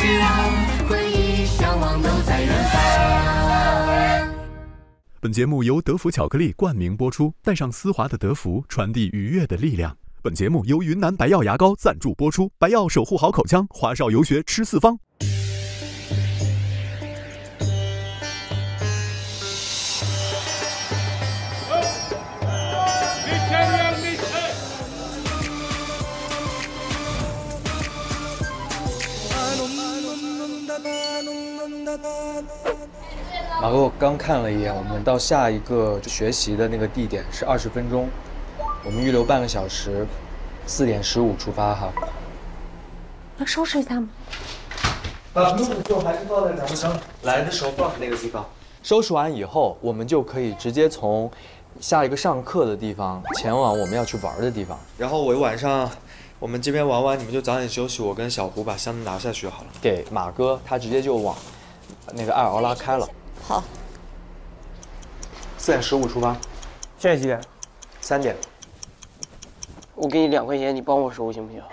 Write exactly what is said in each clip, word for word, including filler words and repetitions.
希望，回忆向往都在远方。 本节目由德芙巧克力冠名播出，带上丝滑的德芙，传递愉悦的力量。本节目由云南白药牙膏赞助播出，白药守护好口腔，华少游学吃四方。 马哥，我刚看了一眼，我们到下一个学习的那个地点是二十分钟，我们预留半个小时，四点十五出发哈。 要收拾一下吗？ 把录的时候还是放在咱们刚来的时候放的那个地方。收拾完以后，我们就可以直接从下一个上课的地方前往我们要去玩的地方。然后我晚上我们这边玩完，你们就早点休息，我跟小胡把箱子拿下去好了。给马哥，他直接就往那个艾尔奥拉开了。 好， 四点十五出发。 现在几点？ 三点。 我给你两块钱，你帮我收行不行？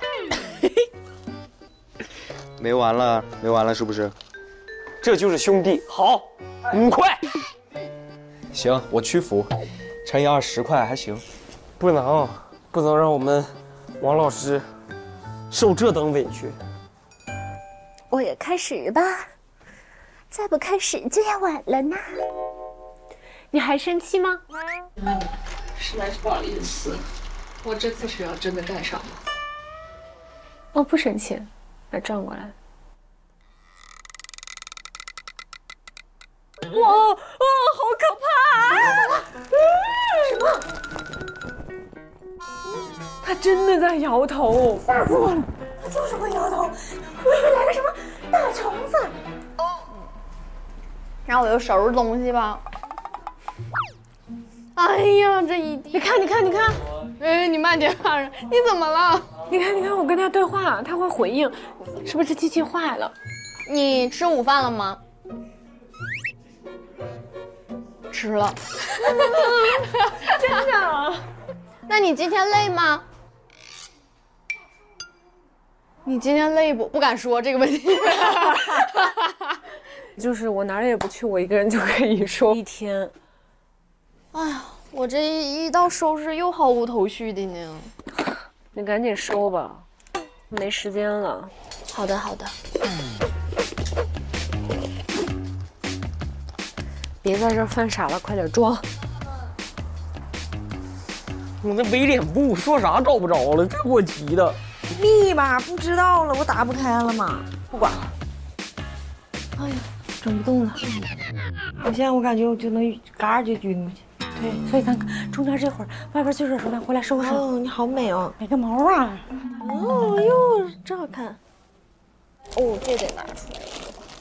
没完了，没完了，是不是？ 这就是兄弟。好，五块。 行，我屈服，乘以二十块还行。 不能，不能让我们王老师受这等委屈。 我也开始吧，再不开始就要晚了呢。你还生气吗？ 嗯，实在是不好意思，我这次是要真的干上了。 哦，不生气，那转过来。哇哇，好可怕啊！什么？ 他真的在摇头， 吓死我了！他就是会摇头，我以为来个什么大虫子。 让我又收拾东西吧。哎呀，这一地！ 你看，你看，你看， 哎，你慢点啊！你怎么了？ 你看，你看，我跟他对话，他会回应，是不是机器坏了？ 你吃午饭了吗？吃了。 真的？ 那你今天累吗？你今天累不？不敢说这个问题。 就是我哪儿也不去，我一个人就可以说一天。 哎呀，我这一到收拾又毫无头绪的呢。 你赶紧收吧，没时间了。 好的，好的。 别在这儿犯傻了，快点装。 我那伪脸部说啥找不着了，这给我急的。 密码不知道了，我打不开了嘛。不管了。 哎呀，整不动了。 我现在我感觉我就能嘎就晕过去。 对，所以咱中间这会儿外边去热水，咱回来收拾。 哦，你好美哦， 美个毛啊！ 哦哟，真好看。 哦，这得拿出来。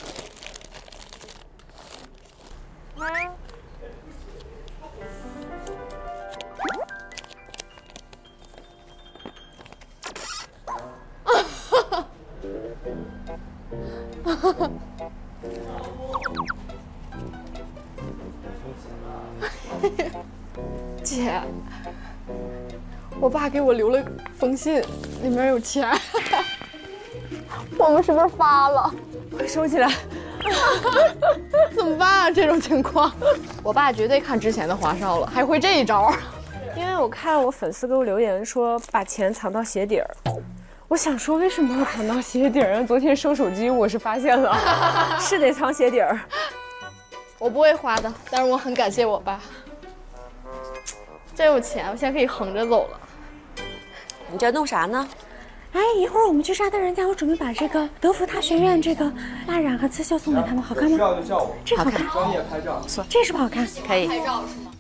姐，我爸给我留了封信，里面有钱，我们是不是发了？ 快收起来！ 怎么办啊？这种情况，我爸绝对看之前的华少了，还会这一招。 因为我看我粉丝给我留言说把钱藏到鞋底儿，我想说为什么要藏到鞋底儿？昨天收手机我是发现了，是得藏鞋底儿。 我不会花的，但是我很感谢我爸。真有钱，我现在可以横着走了。 你这弄啥呢？ 哎，一会儿我们去沙特人家，我准备把这个德芙他学院这个蜡染和刺绣送给他们，好看吗？ 需要就叫我。 这好看， 专业拍照。 这是不好看， 可以。 拍照是吗？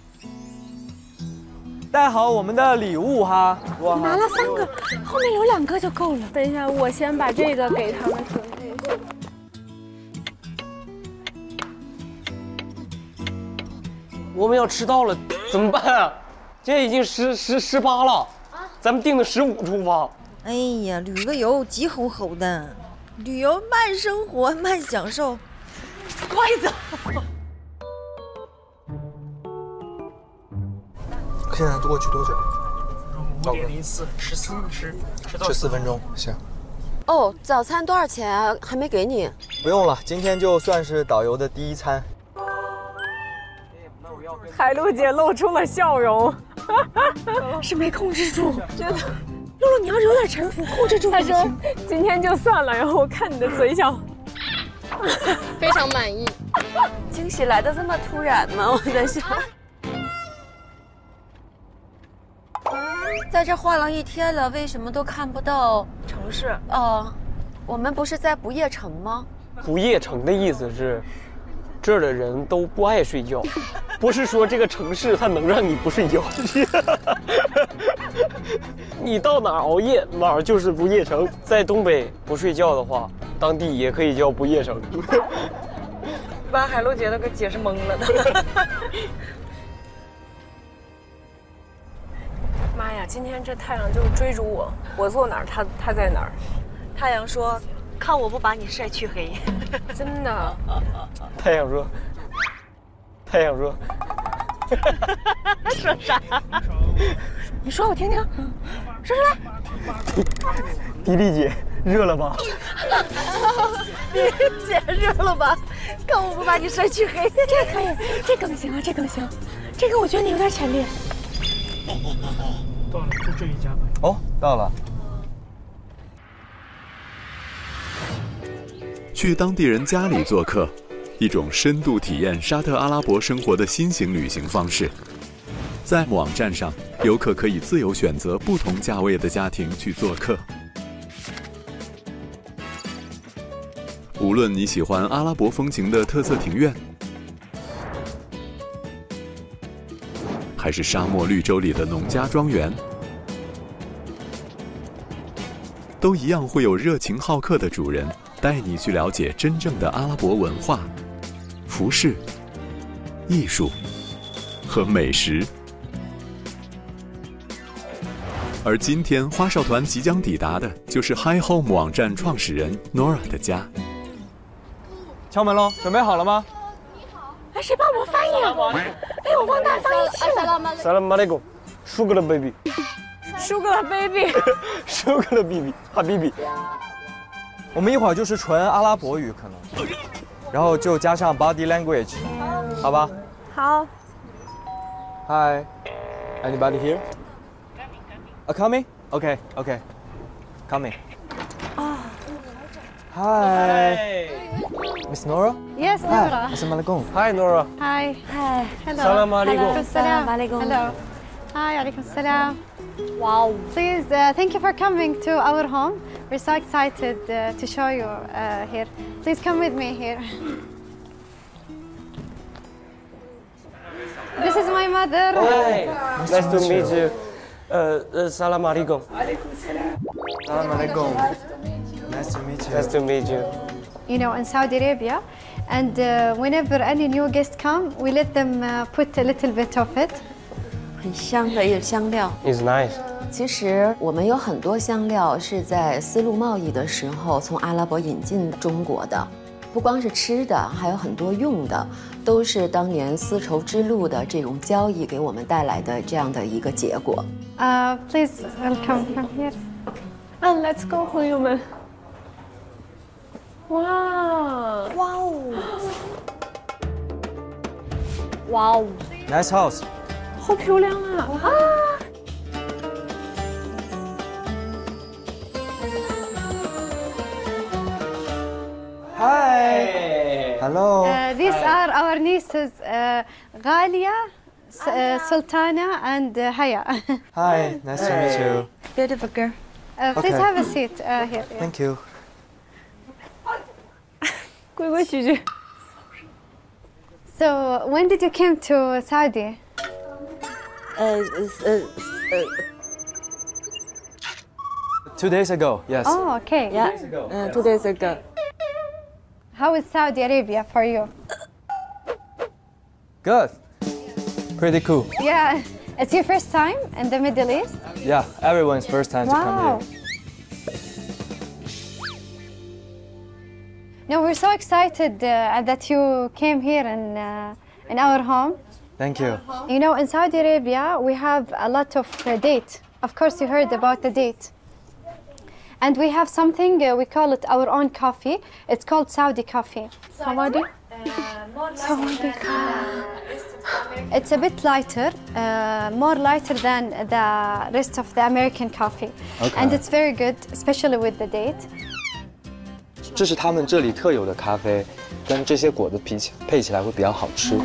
带好我们的礼物哈。 我拿了三个，后面留两个就够了。等一下，我先把这个给他们准备一下。 我们要迟到了，怎么办啊？现在已经十十十八了，咱们定的十五出发。 哎呀，旅个游急吼吼的，旅游慢生活慢享受。 快走！ 现在过去多久？ 五点零四，十四十十四分钟，行。 哦，早餐多少钱啊？还没给你。 不用了，今天就算是导游的第一餐。 海璐姐露出了笑容， 是没控制住，真的。露露，你要有点城府，控制住。 她说今天就算了，然后我看你的嘴角， 非常满意。 惊喜来的这么突然吗？我在想。在这晃了一天了，为什么都看不到城市？哦，我们不是在不夜城吗？ 不夜城的意思是，这儿的人都不爱睡觉，不是说这个城市它能让你不睡觉。你到哪儿熬夜，哪儿就是不夜城。在东北不睡觉的话，当地也可以叫不夜城。 把海璐姐都给解释懵了都。 妈呀，今天这太阳就追逐我，我坐哪儿，他他在哪儿。 太阳说：“看我不把你晒黢黑。” 真的。 太阳说：“太阳说， 说啥？ 你说我听听，说出来。 迪丽姐，热了吧？ 迪丽姐，热了吧？看我不把你晒黢黑。 这可以，这更行啊，这更行。这个我觉得你有点潜力。 到了，就这一家吧。 哦，到了。 去当地人家里做客，一种深度体验沙特阿拉伯生活的新型旅行方式。在网站上，游客可以自由选择不同价位的家庭去做客。无论你喜欢阿拉伯风情的特色庭院，还是沙漠绿洲里的农家庄园，都一样会有热情好客的主人带你去了解真正的阿拉伯文化、服饰、艺术和美食。而今天花少团即将抵达的就是 Hi Home 网站创始人 Nora 的家。 敲门喽，准备好了吗？ 哎，谁帮我翻译啊？哎，我忘带翻译器了。 Salam alaikum, sugar baby, sugar baby, sugar baby, habibi。 我们一会儿就是纯阿拉伯语可能，然后就加上 body language， 好吧？ 好。 Hi, anybody here? A coming? Okay, okay, coming. Hi, Miss Nora. Yes, Nora. Assalamualaikum. Hi, Nora. Hi. Hi. Hello. Salam alaikum. Salam alaikum. Hello. Hi, alaikum salam. Wow. Please, uh, thank you for coming to our home. We're so excited uh, to show you uh, here. Please come with me here. This is my mother. Hi. Nice to meet you. Uh, uh, salam alaikum. Salam alaikum. Nice to meet you. Nice to meet you. You know, in Saudi Arabia, and uh, whenever any new guest come, we let them uh, put a little bit of it. 很香的一个香料。 It's nice. 其实我们有很多香料是在丝路贸易的时候从阿拉伯引进中国的，不光是吃的，还有很多用的，都是当年丝绸之路的这种交易给我们带来的这样的一个结果。 Uh, please welcome from here. And let's go， 朋友们。哇！ 哇哦！哇哦 Nice house. 好漂亮啊！啊！ Hi. Hello. Uh, these are our nieces, uh, Ghalia, uh, Sultana, and uh, Haya. Hi. Nice to meet you. Beautiful girl. Uh, please Okay. have a seat uh, here. Thank you. 规规矩矩。 So, when did you come to Saudi? 呃呃呃 Two days ago. Yes. Oh, okay. Yeah. Uh, two days ago. How is Saudi Arabia for you? Good. Pretty cool. Yeah, it's your first time in the Middle East? Yeah. Everyone's first time to Wow. come here. No, we're so excited uh, that you came here in, uh, in our home. Thank you. You know, in Saudi Arabia, we have a lot of uh, date. Of course, you heard about the date. And we have something, uh, we call it our own coffee. It's called Saudi coffee. Saudi? Saudi It's a bit lighter, uh, more lighter than the rest of the American coffee. Okay. And it's very good, especially with the date. 这是他们这里特有的咖啡，跟这些果子配起配起来会比较好吃。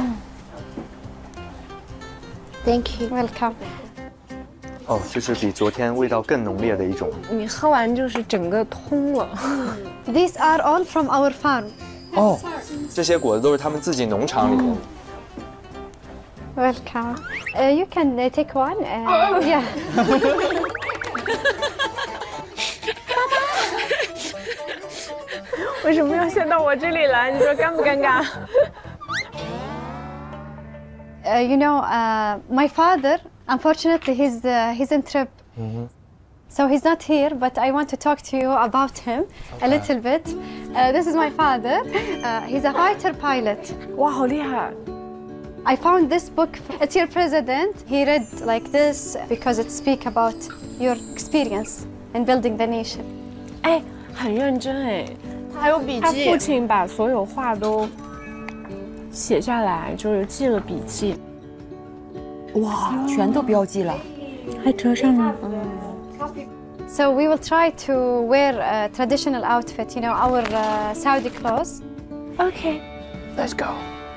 Thank you. Welcome. 哦，这是比昨天味道更浓烈的一种。 你喝完就是整个通了。 These are all from our farm. 哦，这些果子都是他们自己农场里的。 Welcome. Uh, you can uh, take one. Uh, yeah. 为什么要先到我这里来？你说尴不尴尬？ Uh, you know, uh, my father, unfortunately, he's uh, he's in trip, mm-hmm. so he's not here. But I want to talk to you about him okay. a little bit. Uh, this is my father. Uh, he's a fighter pilot. Wow, 好厉害! I found this book. It's your president. He read like this because it speaks about your experience in building the nation. 哎，很认真哎， 还有笔记。 他父亲把所有话都 写下来，就是记了笔记。 哇，全都标记了， 还折上了。 嗯。So we will try to wear a traditional outfit, you know, our uh, Saudi clothes. Okay, let's go.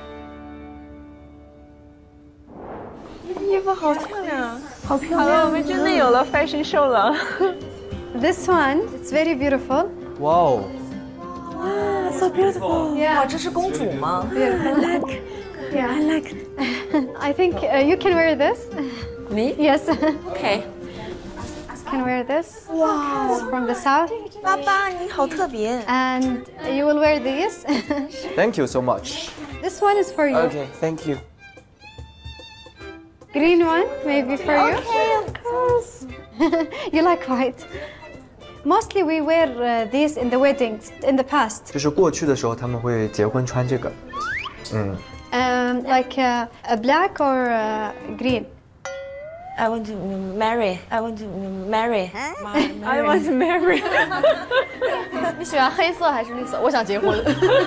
衣服好漂亮，好漂亮！好了，我们真的有了 fashion show 了。 This one, it's very beautiful. Wow. Wow, so beautiful. Yeah. 哇，这是公主吗 ？I like. Yeah, I like. I think uh, you can wear this. Me? Yes. Okay. Can wear this. Wow. It's from the south. 爸爸，你好特别。 And you will wear these. Thank you so much. This one is for you. Okay, thank you. Green one, maybe for you. Okay, of course. You like white. Mostly we wear uh, these in the weddings in the past. 就是过去的时候他们会结婚穿这个，嗯。 Um, like uh, a black or uh, green. I want to marry. I want to marry. I want to marry. 你喜欢黑色还是绿色？我想结婚。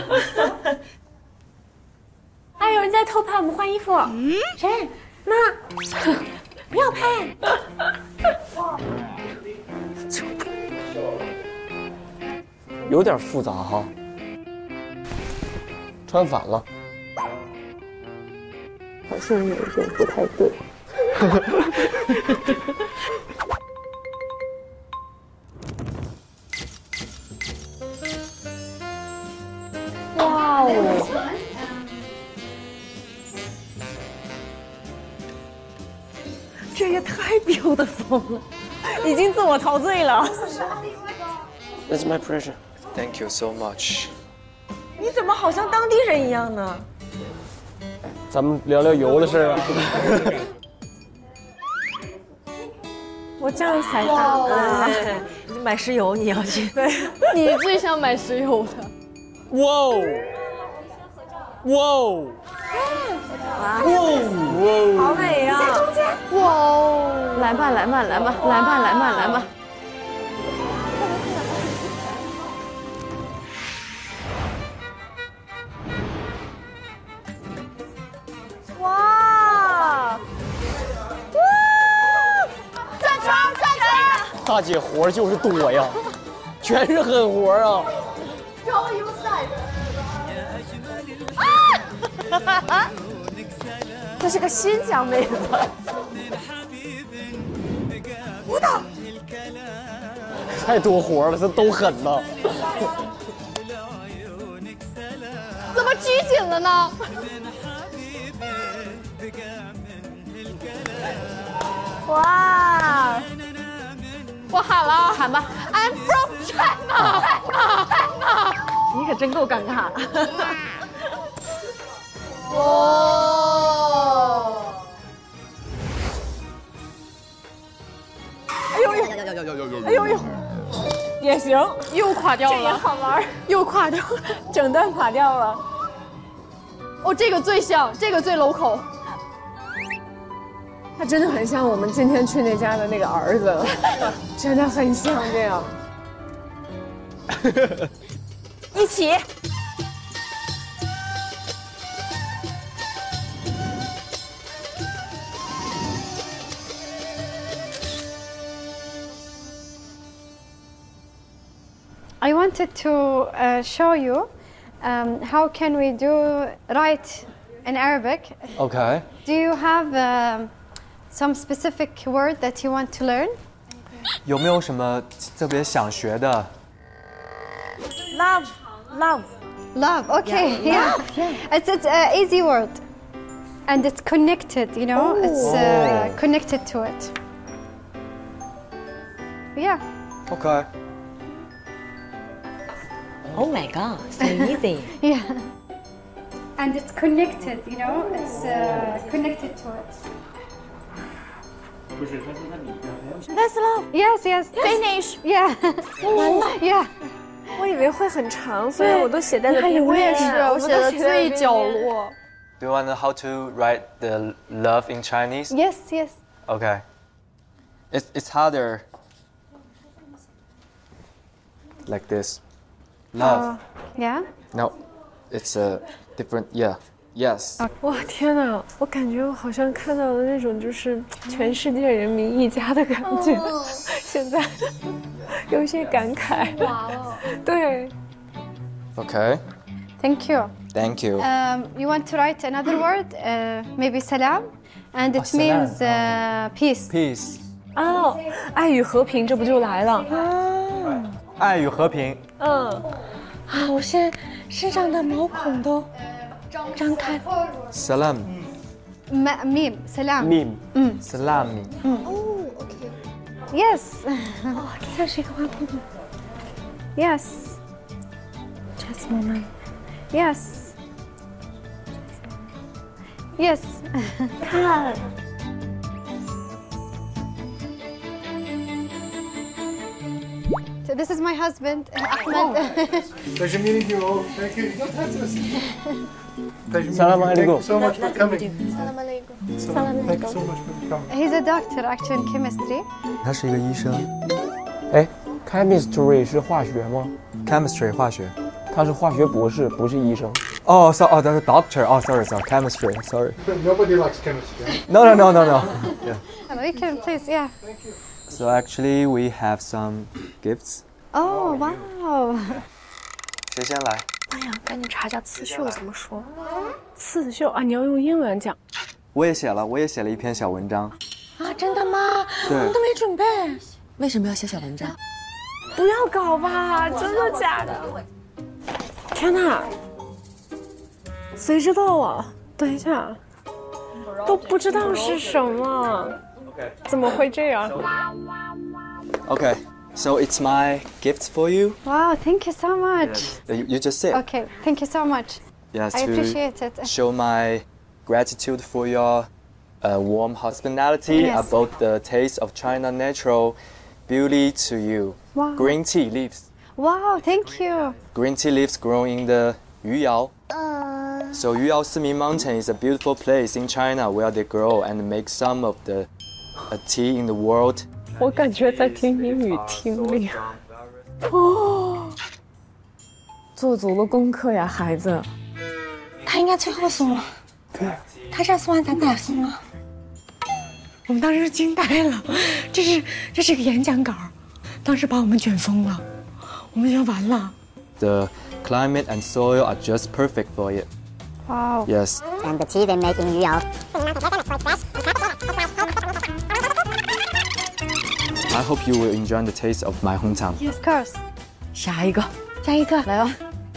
哎，有人在偷拍我们换衣服。嗯，谁？妈，不要拍。 有点复杂哈，穿反了。 好像有一点不太对。哇哦！这也太 beautiful 了，已经自我陶醉了。 That's my pleasure. Thank you so much. 你怎么好像当地人一样呢？ 咱们聊聊油的事啊。 我这样才大。 你买石油你要去？ 对，你最像买石油的。 哇哦！哇哦！哇哦！ 好美呀！ 在中间。哇哦！来吧，来吧，来吧，来吧，来吧，来吧。 哇！哇！转圈转圈！ 大姐活就是多呀，全是狠活啊！ Show you side！ 啊！这是个新疆妹子。舞蹈。 太多活了，这都狠呐！ 怎么拘谨了呢？ 哇！我喊了，喊吧 ！I'm from China， China， 你可真够尴尬。 哇！哎呦呦！哎呦呦！ 也行， 又垮掉了。 这也好玩， 又垮掉了， 整段垮掉了。 哦，这个最像，这个最 local。 他真的很像我们今天去那家的那个儿子，真的很像这样。 一起。 I wanted to uh, show you um, how can we do write in Arabic. Okay. Do you have um, some specific word that you want to learn? 有没有什么特别想学的 Love, love. Love. Okay. Yeah. Love, yeah. It's it's an easy word, and it's connected. You know, Oh. it's uh, connected to it. Yeah. Okay. Oh my god, so easy. Yeah. And it's connected. You know, it's uh, connected to it. That's love. Yes. Yes. Finish. Yeah. Yeah. 我以为会很长，所以我都写在了边我也是， 边。 我写的最角落。 Do you want to know how to write the love in Chinese? Yes. Yes. Okay. It's it's harder. Like this. Love. Yeah. No, it's a different. Yeah. Yes. 哇天哪！我感觉我好像看到了那种就是全世界人民一家的感觉，现在有些感慨。 哇哦！ 对。 Okay. Thank you. Thank you. Um, you want to write another word? Uh, maybe salam, and it Oh, salam. means uh, peace. Peace. 哦，爱与和平，这不就来了？ 爱与和平。 嗯。 啊，我现在身上的毛孔都张开。 Salam. Ma- meme. Salam. Meme. Mm. Salami. Yes. 哦，这才是一个花盆。 Yes. Just a moment. Yes. Yes. 看。 So this is my husband, Ahmed. Pleasure meeting you all. Thank you. Pleasure Salam meeting you. Thank you alaikum. so much for coming. Salam alaikum. Salam. Thank you so much for coming. He's a doctor, actually, in chemistry. 他是一个医生。 哎 ，chemistry 是化学吗？ Chemistry 化学。 他是化学博士，不是医生。 哦，so 哦，他是 doctor。哦，sorry sorry chemistry sorry。 Nobody likes chemistry. No no no no no. Yeah. We can please, yeah. So actually we have some gifts. Oh, wow. 谁先来？ 哎呀，赶紧查一下刺绣怎么说。刺绣啊，你要用英文讲。 我也写了，我也写了一篇小文章。 啊，真的吗？ 对我都没准备。 为什么要写小文章？ 不要搞吧，真的假的？天哪！谁知道啊？等一下，都不知道是什么，怎么会这样？ Okay, so it's my gift for you. Wow, thank you so much. You, you just sit. Okay, thank you so much. Yes, I to appreciate it. show my gratitude for your uh, warm hospitality Yes. about the taste of China natural beauty to you. Wow. Green tea leaves. Wow, thank you. Green tea leaves grow in the Yuyao. So Yuyao Simi Mountain is a beautiful place in China where they grow and make some of the uh, tea in the world. 我感觉在听英语听力。哦，做足了功课呀，孩子。 他应该最后送了。对。他这送完咱俩送了。我们当时惊呆了，这是这是个演讲稿，当时把我们卷疯了，我们就完了。 The climate and soil are just perfect for it. Wow. Yes. And the tea they make in Yuyao. I hope you will enjoy the taste of my hometown. Yes, of course. 下一个， 下一个， 来吧。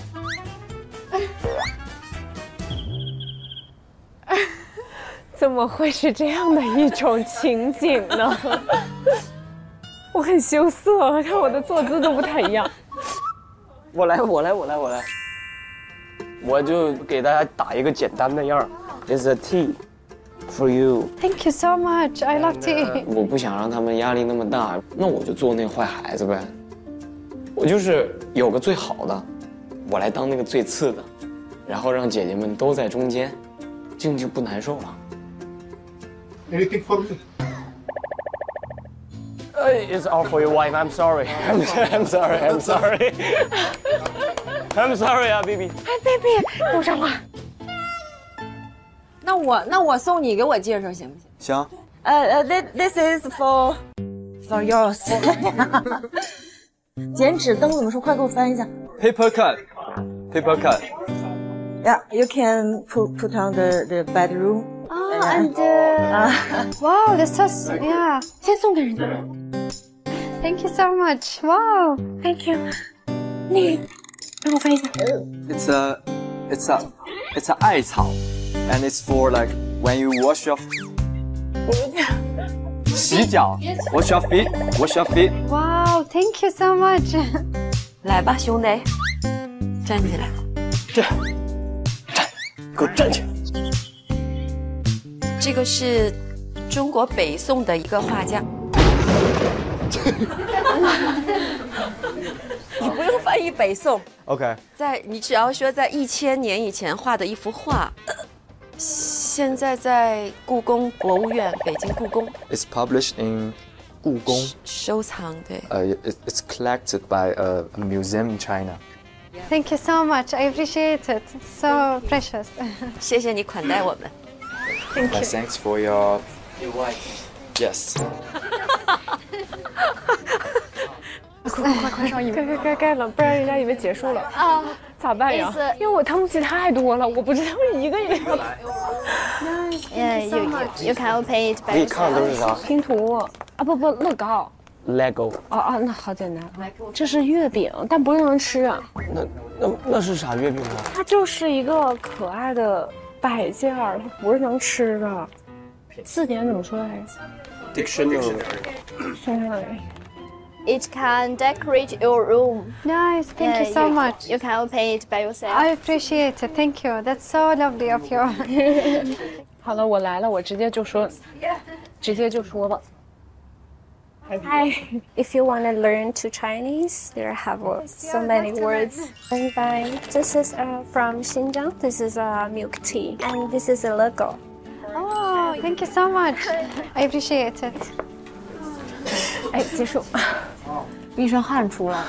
怎么会是这样的一种情景呢？我很羞涩，看我的坐姿都不太一样。 我来，我来，我来，我来。我就给大家打一个简单的样儿。It's a tea for you. Thank you so much. I love tea. 我不想让他们压力那么大，那我就做那个坏孩子呗。我就是有个最好的，我来当那个最次的，然后让姐姐们都在中间，这样就不难受了。 Anything for me? It's all for your wife. I'm sorry. I'm, I'm sorry. I'm sorry. I'm sorry 啊 ，baby。 哎，baby，有啥话？ 那我那我送你，给我介绍行不行？ 行。 呃呃，this this is for for yours 。剪纸灯怎么说？快给我翻译一下。 Paper cut. Paper cut. Yeah, you can put put on the the bedroom. Oh, and uh, wow, this is yeah. 先送给人家。 Thank you so much. Wow. Thank you. 你让我翻译一下。 It's a, it's a, it's a 艾草 and it's for like when you wash your 洗脚 wash your feet, wash your feet. Wow, thank you so much. 来吧，兄弟，站起来。 站，站，给我站起来。 这个是中国北宋的一个画家。你不用翻译北宋。 OK。 在你只要说在一千年以前画的一幅画，现在在故宫博物院，北京故宫。 It's published in 故宫。 收藏对。 Uh, it, it's collected by a museum in China. Thank you so much. I appreciate it. So precious. 谢谢你款待我们。 Thank you. Thanks for your your wife. Yes. 快快快上一盖盖盖盖了，不然人家以为结束了啊，咋办呀？因为我汤洗太多了，我不知道一个一个要。 Yeah, you you you can pay it by 你看的都是啥？ 拼图啊，不不，乐高。 Lego。 哦哦，那好简单。这是月饼，但不能吃啊。 那那那是啥月饼啊？ 它就是一个可爱的摆件儿，它不是能吃的。字典怎么说来着 ？Dictionary。 Dictionary。 It can decorate your room. Nice, thank Yeah, you so you, much. You can pay it by yourself. I appreciate it. Thank you. That's so lovely of you. 好了，我来了，我直接就说，直接就说吧。 Hi. If you want to learn to Chinese, there have uh, so many words. And by this is uh, from Xinjiang. This is a uh, milk tea, and this is a logo. Oh, thank you so much. I appreciate it. 哎，结束，一身汗出来。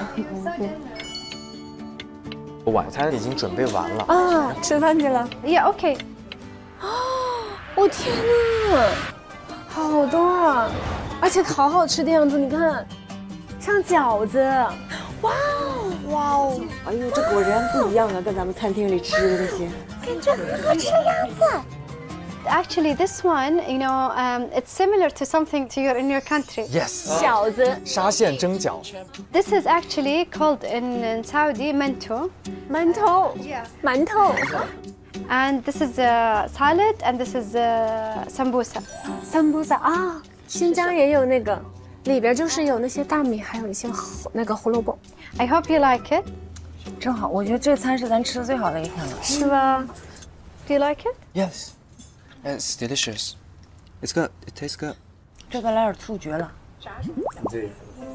晚餐已经准备完了啊，吃饭去了。 Yeah, okay. 啊，我天哪，好多啊！而且好好吃的样子，你看，像饺子。哇哦， 哇哦！哎呦，这果然不一样啊，跟咱们餐厅里吃的那些。 感觉很好吃的样子。Actually, this one, you know, um, it's similar to something to your in your country. Yes. 饺子。 沙县蒸饺。 This is actually called in, in Saudi mento. 馒头。 Yeah. 馒头。 And this is a salad, and this is a sambusa. Sambusa 啊，新疆也有那个，里边就是有那些大米，还有一些那个胡萝卜。 I hope you like it. 正好，我觉得这餐是咱吃的最好的一天了。 是吧 ？Do you like it? Yes. It's delicious. It's good. It tastes good. 这个来点醋绝了。 这个。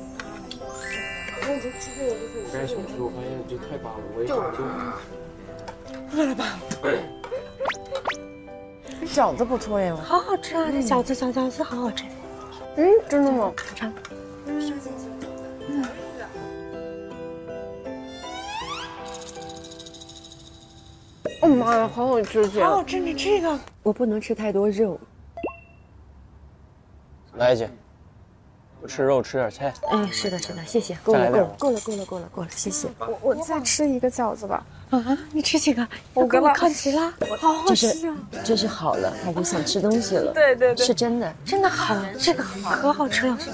我刚才想吃，我发现这太大了，我也就。 饿了吧？这饺子不错呀， 好好吃啊！这饺子小饺子好好吃。嗯，真的吗？尝。嗯。哦妈呀，好好吃这！ 好好吃，你这个。 我不能吃太多肉。 来姐，不吃肉，吃点菜。 嗯，是的，是的，谢谢，够了，够了，够了，够了，够了，够了，谢谢。 我我再吃一个饺子吧。 啊，你吃几个？ 我给我看齐了， 好好吃啊！ 这是好了，他就想吃东西了。 对对对， 是真的， 真的好，这个可好吃了。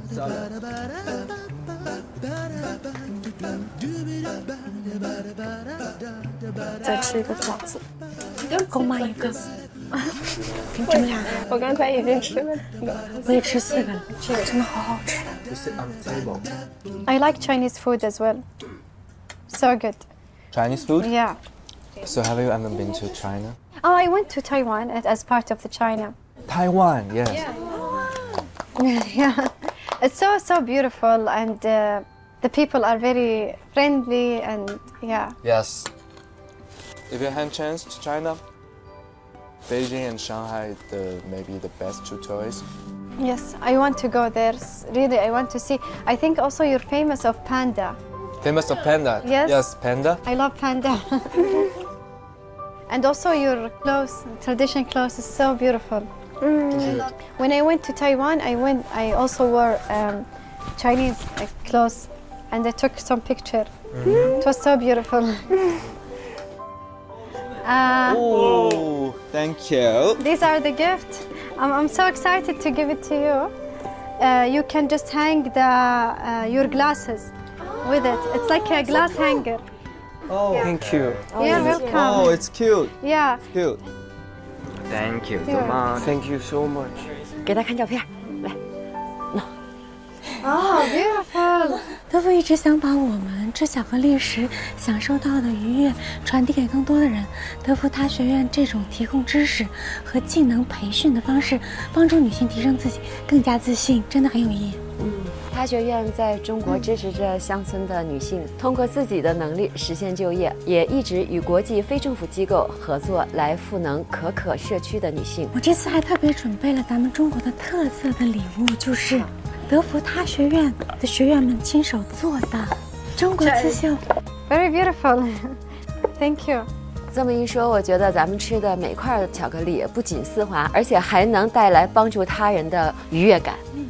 再吃一个饺子， 够吗？一个。凭这么俩， 我刚才已经吃了两个， 我也吃四个了。这个真的好好吃。 I like Chinese food as well. So good. Chinese food? Yeah. So have you ever been to China? Oh, I went to Taiwan as part of the China. Taiwan, yes. Yeah. Yeah. It's so so beautiful, and uh, the people are very friendly, and yeah. Yes. If you had a chance to China, Beijing and Shanghai, the maybe the best two choice. Yes, I want to go there. Really, I want to see. I think also you're famous of panda. Famous of panda. Yes. Yes, panda. I love panda. And also your clothes, traditional clothes, is so beautiful. Mm. When I went to Taiwan, I went. I also wore um, Chinese like, clothes, and I took some picture. Mm. It was so beautiful. uh, oh, thank you. These are the gifts. I'm, I'm so excited to give it to you. Uh, you can just hang the uh, your glasses with it. It's like a glass hanger. Oh, yeah. Thank you. You're welcome. Oh, it's cute. Yeah. It's cute. Thank you so much. Thank you so much. 给他看照片，来。 Oh, beautiful. 德芙一直想把我们知晓和历史享受到的愉悦传递给更多的人。德芙他学院这种提供知识和技能培训的方式，帮助女性提升自己，更加自信，真的很有意义。 嗯，他学院在中国支持着乡村的女性通过自己的能力实现就业，也一直与国际非政府机构合作来赋能可可社区的女性。 我这次还特别准备了咱们中国的特色的礼物，就是德芙他学院的学员们亲手做的中国刺绣。 Very beautiful. Thank you. 这么一说，我觉得咱们吃的每块巧克力不仅丝滑，而且还能带来帮助他人的愉悦感。嗯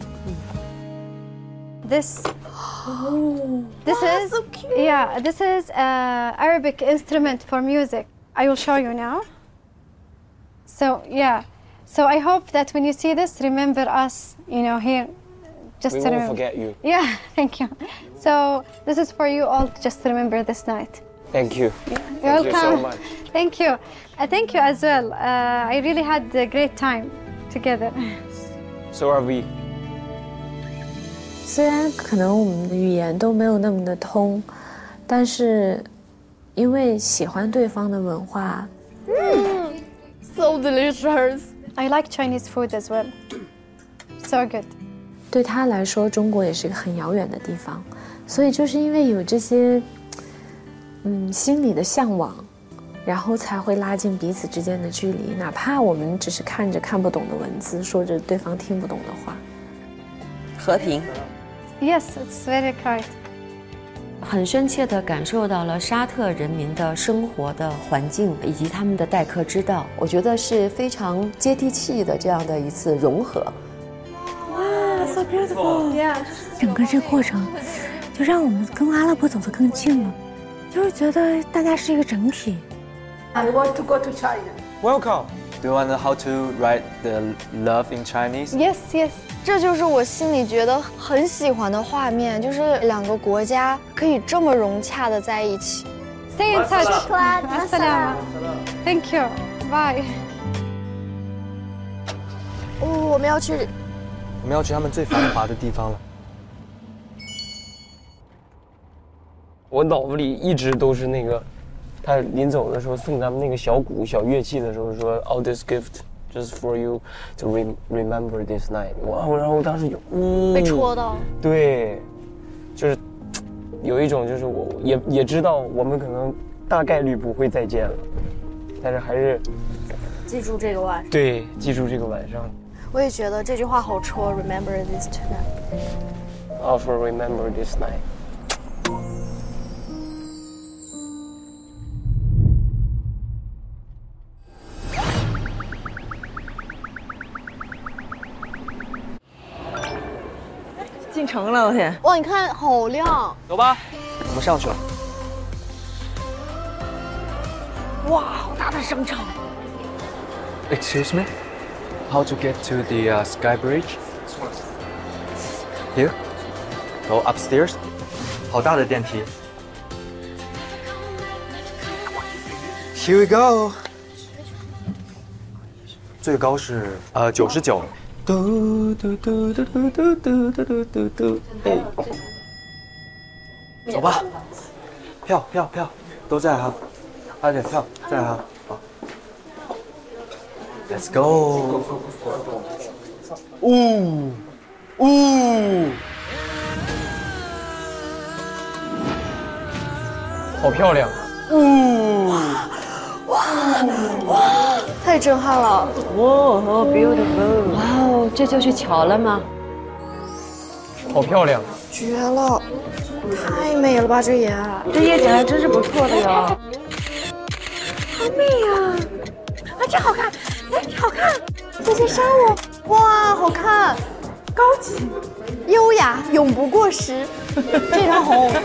This, oh, this wow, is so cute. Yeah, this is an Arabic instrument for music. I will show you now. So yeah, so I hope that when you see this, remember us. You know, here, just we to won't remember. forget you. Yeah, thank you. So this is for you all, just to remember this night. Thank you. You're thank welcome. you so much. Thank you. Uh, thank you as well. Uh, I really had a great time together. So are we. 虽然可能我们的语言都没有那么的通，但是因为喜欢对方的文化， 嗯 so delicious. I like Chinese food as well. So good. 对他来说，中国也是一个很遥远的地方，所以就是因为有这些，嗯，心里的向往，然后才会拉近彼此之间的距离，哪怕我们只是看着看不懂的文字，说着对方听不懂的话。 和平。 Yes, it's very quiet. 很深切地感受到了沙特人民的生活的环境以及他们的待客之道，我觉得是非常接地气的这样的一次融合。 哇 ，so beautiful！ Yeah， 整个这过程就让我们跟阿拉伯走得更近了，就是觉得大家是一个整体。 I want to go to China. Welcome. Do you want to know how to write the love in Chinese? Yes, yes. 这就是我心里觉得很喜欢的画面，就是两个国家可以这么融洽的在一起。 Stay in touch. Assalam. Thank you. Bye. 哦，我们要去， 我们要去他们最繁华的地方了。 我脑子里一直都是那个，他临走的时候送咱们那个小鼓、小乐器的时候说 ，All this gift just for you to re remember this night。哇，然后我当时有，嗯， 被戳到。 对，就是有一种就是我也也知道我们可能大概率不会再见了，但是还是记住这个晚上。 对，记住这个晚上。 我也觉得这句话好戳 ，Remember this tonight。 Oh, for remember this night。 进城了，我天！ 哇，你看好亮。 走吧，我们上去了。 哇，好大的商场。 Excuse me, how to get to the uh, Sky Bridge? Here. Go upstairs. 好大的电梯。Here we go. 最高是呃九十九。嘟嘟嘟嘟嘟嘟嘟嘟嘟嘟。哎，走吧。票票票都在哈，而且票在哈。Let's go. 呜呜， 好漂亮！ 呜哇哇！ 太震撼了！ 哇哦 ，beautiful！ 哇哦，这就是桥了吗？ 好漂亮， 绝了，太美了吧！这也， 这夜景还真是不错的哟。 好美呀！啊，这好看，哎，好看！这些山我，哇，好看，高级、优雅，永不过时。这张好好看。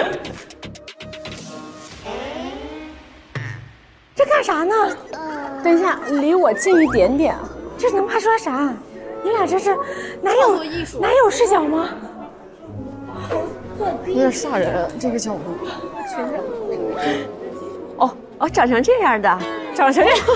这干啥呢？等一下，离我近一点点。这能拍出来啥？你俩这是哪有哪有视角吗？ 有点吓人，这个角度。 哦哦，长成这样的， 长成这样。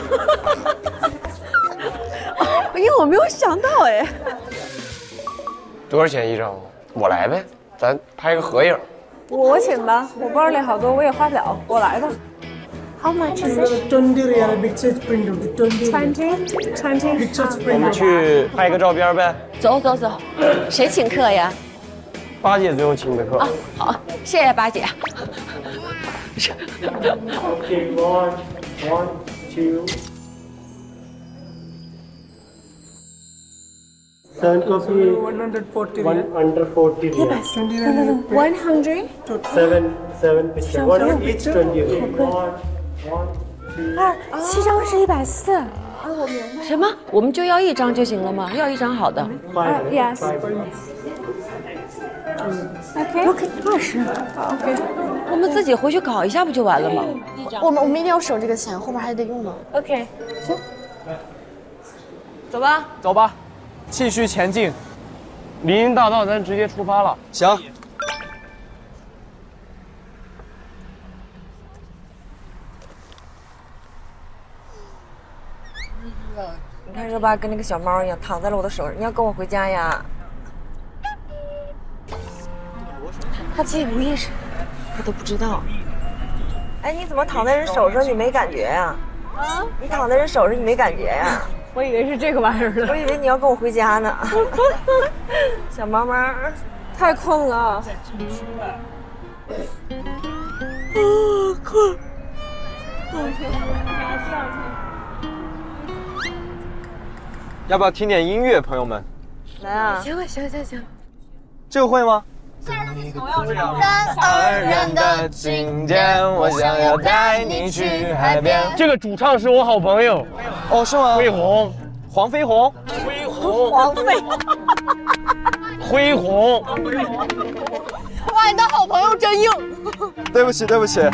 因为我没有想到哎。 多少钱一张？我来呗，咱拍个合影。 我请吧，我包里好多，我也花不了，我来吧。How much is it? Twenty real, big size print of it. Twenty. Twenty, twenty. Big size 我们 print. 去拍个照片呗。 走走走，谁请客呀？ 八姐最后请的客。 啊，好，谢谢八姐。 Okay, one, one, two. Seven copy. One hundred forty. One under forty. One hundred. Seven, seven picture. One each twenty. One, one, two. 二七张是一百四。啊， 我明白。什么？我们就要一张就行了吗？要一张好的。 啊 ，yes。OK。OK， 二十。OK。 我们自己回去搞一下不就完了吗？ 我们我们一定要省这个钱，后面还得用呢。 OK。行。 走吧。 走吧。 继续前进， 林荫大道，咱直接出发了。 行。 你看热巴跟那个小猫一样躺在了我的手上，你要跟我回家呀？他自己无意识，他都不知道。哎，你怎么躺在人手上你没感觉呀？啊？你躺在人手上你没感觉呀？ 我以为是这个玩意儿呢， 我以为你要跟我回家呢。小猫猫， 太困了。啊， 困。 要不要听点音乐，朋友们？ 来啊！ 行了，行行行。 这个会吗？ 二人的今天，我想要带你去海边。 这个主唱是我好朋友， 哦，是吗？ 恢宏， 黄飞鸿， 恢宏， 黄飞， 恢宏。 哇，你的好朋友真硬。 对不起，对不起。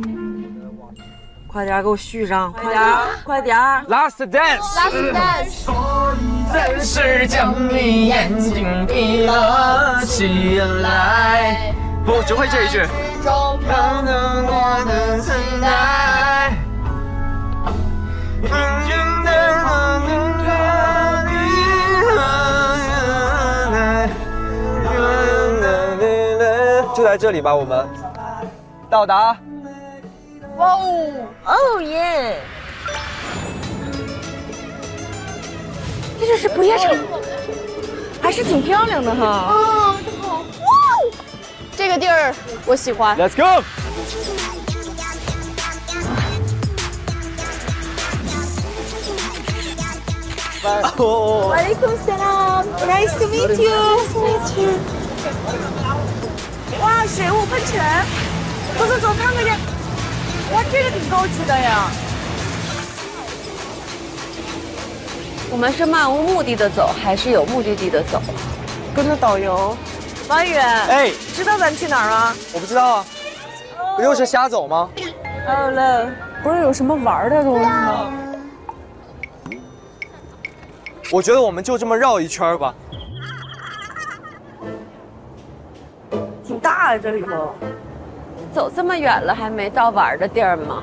快点给我续上，快点，快点。 Last dance，Last dance。 暂时将你眼睛闭了起来。 不，只会这一句。 可能我的期待。 就在这里吧，我们到达。 哇哦， 哦耶！ 这就是不夜城，还是挺漂亮的哈。 啊，这好，哇，这个地儿我喜欢。 Let's go。 哦 Walaikum salam. Nice to meet you. Nice to meet you. 哇，水雾喷泉，走走走，看看这，哇，这个挺高级的呀。 我们是漫无目的的走，还是有目的地的走？跟着导游。王宇， 哎， 知道咱去哪儿吗？ 我不知道啊，不就是瞎走吗？ 哦了， 不是有什么玩的东西吗？ 我觉得我们就这么绕一圈吧。 挺大啊，这里头。走这么远了，还没到玩的地儿吗？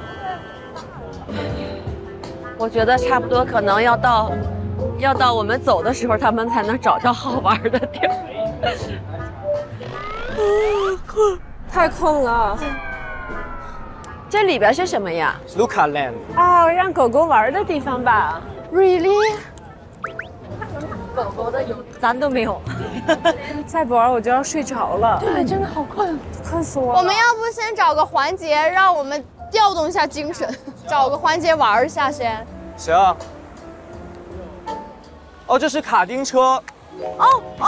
我觉得差不多，可能要到。 要到我们走的时候，他们才能找到好玩的地儿。 啊，困，太困了。 这里边是什么呀 ？Luca Land。 哦，让狗狗玩的地方吧。 Really？ 狗狗的有，咱都没有。 再不玩我就要睡着了。 对，真的好困， 困死我了。 我们要不先找个环节，让我们调动一下精神，找个环节玩一下先。 行。哦，这是卡丁车。 哦哦。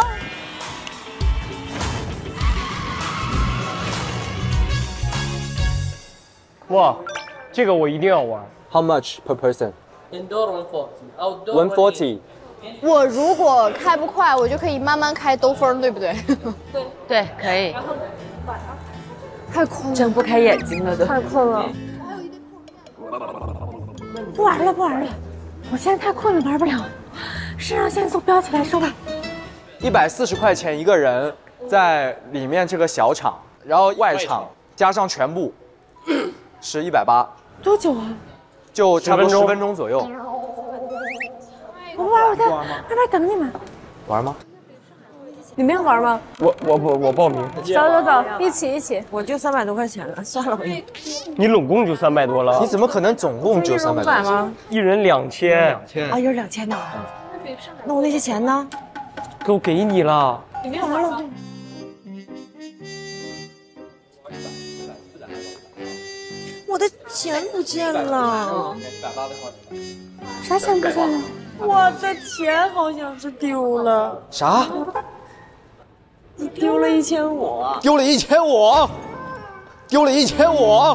哇，这个我一定要玩。 How much per person? Indoor one forty, outdoor One forty. 我如果开不快，我就可以慢慢开兜风，对不对？ 对对，可以。 太困了， 睁不开眼睛了都。 太困了。 不玩了，不玩了，我现在太困了，玩不了。肾上腺素飙起来，收吧。 一百四十块钱一个人，在里面这个小场，然后外场加上全部是一百八。 多久啊？ 就差不多十分钟左右。 我不玩，我在外面等你们。 玩吗？ 你们要玩吗？ 我我我我报名。 走走走，一起一起。 我就三百多块钱了，算了吧。 你总共就三百多了？ 你怎么可能总共只有三百多吗？ 一人两千。 两千啊，一人两千呢。那我那些钱呢？ 都给你了。 你没玩了。我的钱不见了。 啥钱不见了？ 我的钱好像是丢了。 啥？ 你丢了一千五。 丢了一千五。丢了一千五。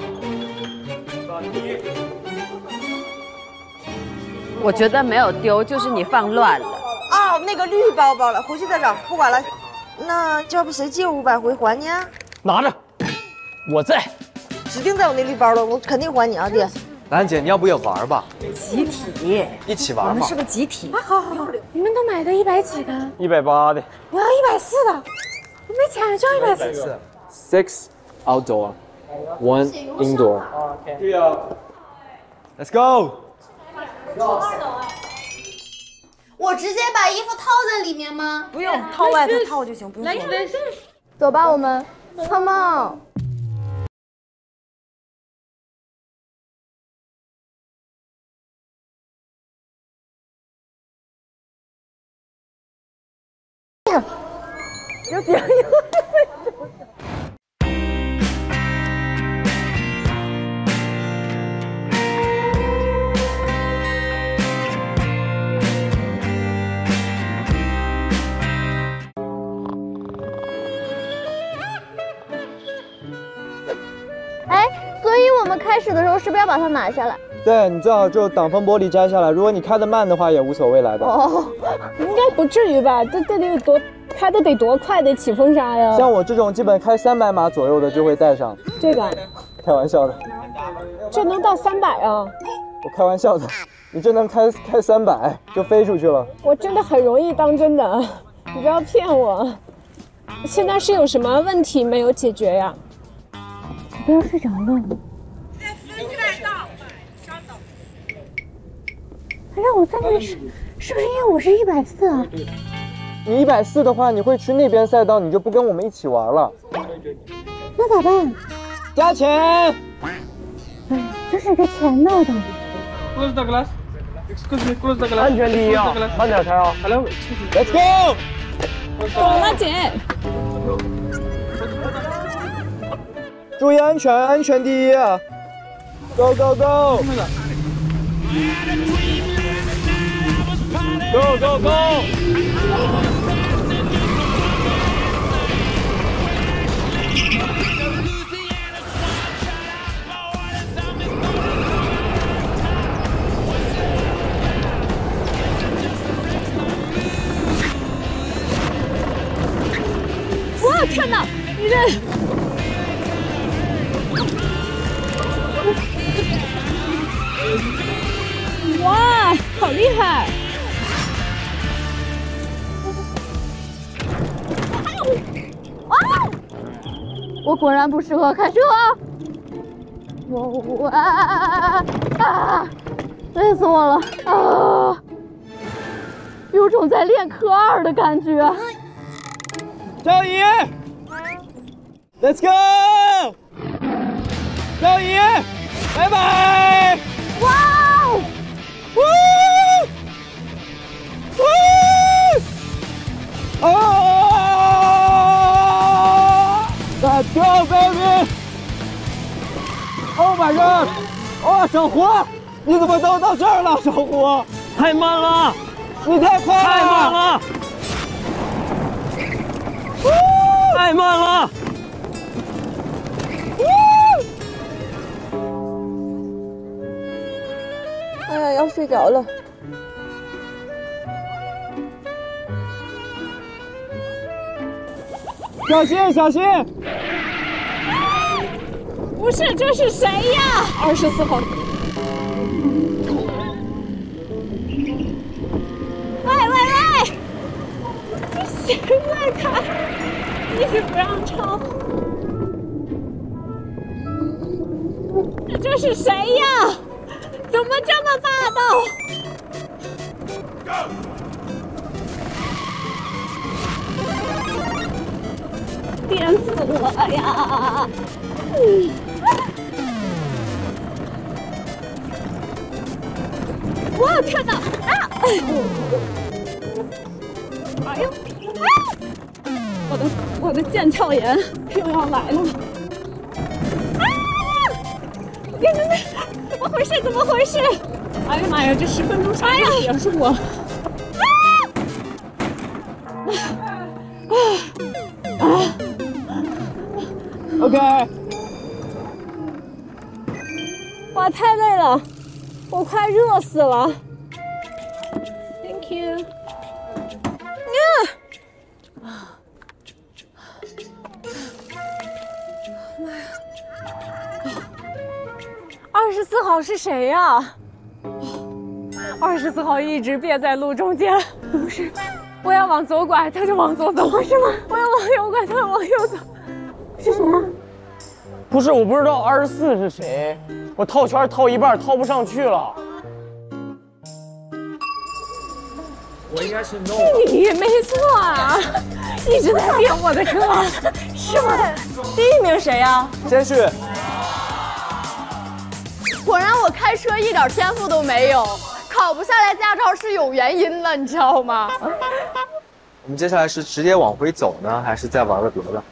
我觉得没有丢，就是你放乱了。 哦，那个绿包包了，回去再找，不管了。那要不谁借五百回还你啊？ 拿着，我在。 指定在我那绿包了，我肯定还你啊，爹。 兰姐，你要不也玩吧？ 集体， 一起玩嘛。 我们是个集体。 啊，好好好，你们都买的一百几的？ 一百八的。 我要一百四的，我没钱了，就要一百四。 Six outdoor, one indoor. 对啊。Let's go. 我直接把衣服套在里面吗？ 不用，套外头套就行，不用。 走吧，我们 ，Come on。 有点有。 哎，所以我们开始的时候是不是要把它拿下来？ 对，你最好就挡风玻璃摘下来，如果你开得慢的话也无所谓来的。 哦， 应该不至于吧？这这得多开的得多快的起风沙呀！ 像我这种基本开三百码左右的就会带上。 这个？ 开玩笑的。 这能到三百啊？ 我开玩笑的，你这能开开三百就飞出去了。 我真的很容易当真的，你不要骗我。现在是有什么问题没有解决呀？ 我不要睡着了。让我在那是是不是因为我是一百四啊？ 你一百四的话，你会去那边赛道，你就不跟我们一起玩了。 那咋办？ 加钱！ 哎，这是个钱闹的。 Close the glass. Excuse me, close the glass. 安全第一啊！慢点开啊 ！Hello, let's go. 走了，姐。 注意安全，安全第一。Go go go. Go go go! 哇，天哪！你这……哇，好厉害！ 我果然不适合开车。我我啊啊！累死我了啊！有种在练科二的感觉。 赵姨 ，Let's go！ 赵姨，拜拜！ 哇哦！ 呜！呜！啊 ！Let's go, baby! Oh my god! 哦，整活！ 你怎么都到这儿了，小虎？ 太慢了， 你太快了， 太慢了，太慢了。 哎呀，要睡着了。 小心，小心！ 不是，这是谁呀？二十四号。喂喂喂！你现在看，一直不让唱。这是谁呀？怎么这么霸道？颠死我呀！嗯。哇天哪！啊！哎呦！啊！我的我的腱鞘炎又要来了！啊！别别别！怎么回事？怎么回事？哎呀妈呀！这十分钟啥呀？也是我。啊！啊！啊 OK。 哇，太累了，我快热死了。Thank you。啊！妈呀！二十四号是谁呀？二十四号一直别在路中间。不是，我要往左拐，他就往左走，是吗？我要往右拐，他要往右走。是什么？ 不是，我不知道二十四是谁，我套圈套一半套不上去了。 我应该是 no。 你没错啊，一直在颠我的车，是吗？第一名谁呀？ 先去。 果然我开车一点天赋都没有，考不下来驾照是有原因的，你知道吗？ 我们接下来是直接往回走呢，还是再玩个别的？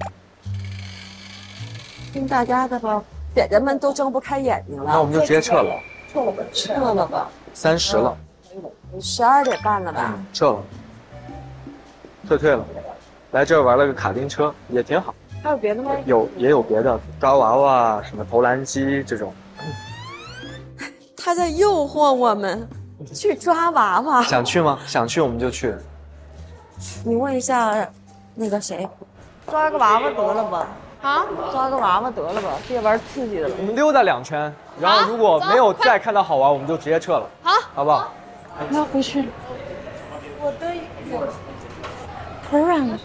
听大家的吧，姐姐们都睁不开眼睛了。 那我们就直接撤了。 撤了吧，撤了吧。 三十了， 十二点半了吧？ 嗯，撤了，撤退了。来这儿玩了个卡丁车，也挺好。 还有别的吗？ 有，也有别的，抓娃娃、什么投篮机这种。 他在诱惑我们去抓娃娃。 想去吗？想去我们就去。 你问一下，那个谁，抓个娃娃得了吧？啊，抓个娃娃得了吧，别玩刺激的了。 我们溜达两圈，然后如果没有再看到好玩，我们就直接撤了。 好， 好不好？ 那回去。 我的头软了。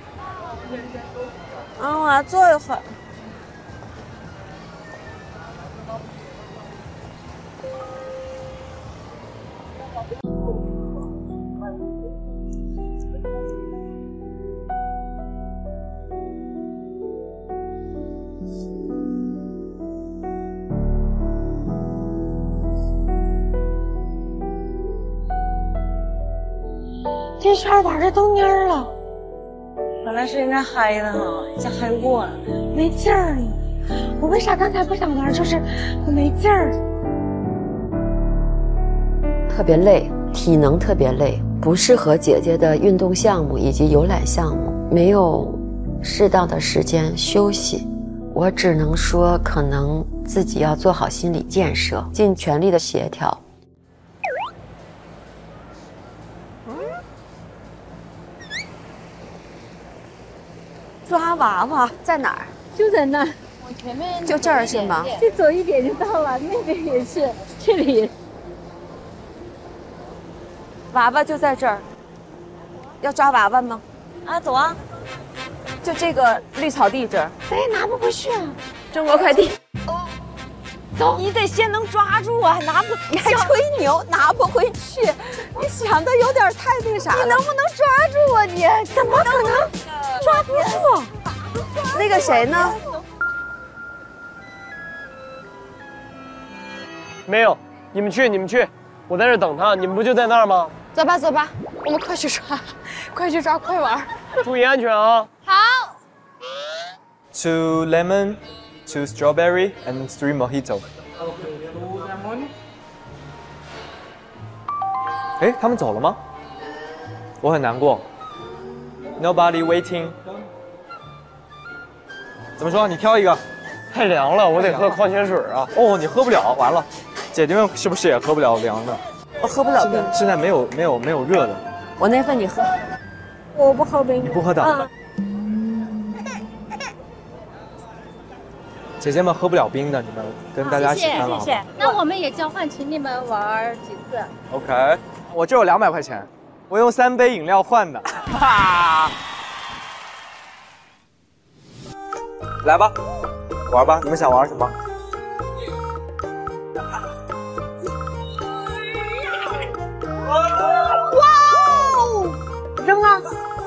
啊，我要坐一会儿。 这圈玩的都蔫儿了， 本来是应该嗨的哈，一下嗨过了， 没劲儿了。我为啥刚才不想玩？就是我没劲儿， 特别累，体能特别累，不适合姐姐的运动项目以及游览项目，没有适当的时间休息。我只能说，可能自己要做好心理建设，尽全力的协调。 抓娃娃在哪儿？ 就在那儿， 往前面就这儿是吗？ 就走一点就到了，那边也是，这里也是。 娃娃就在这儿。要抓娃娃吗？啊，走啊！就这个绿草地这儿。 咱也拿不回去啊。 中国快递。 走， 你得先能抓住啊，拿不，你还吹牛，拿不回去。你想的有点太那啥了。 你能不能抓住啊你？怎么可能抓不住？ 那个谁呢？ 没有，你们去，你们去，我在这等他。你们不就在那儿吗？ 走吧，走吧，我们快去抓，快去抓，快玩。 注意安全啊！ 好。 Two lemon, two strawberry, and three mojito. Two lemon, 哎，他们走了吗？我很难过。Nobody waiting。怎么说？你挑一个。 太凉了，我得喝矿泉水啊。 哦，你喝不了，完了。姐姐们是不是也喝不了凉的？ 我喝不了冰。 现在没有没有没有热的。 我那份你喝。 我不喝冰。 你不喝的？ 嗯。 姐姐们喝不了冰的，你们跟大家一起看了。 谢谢。那我们也交换，请你们玩几次。 OK， 我这有两百块钱，我用三杯饮料换的。哈。来吧，玩吧，你们想玩什么？ 哇哦！扔了。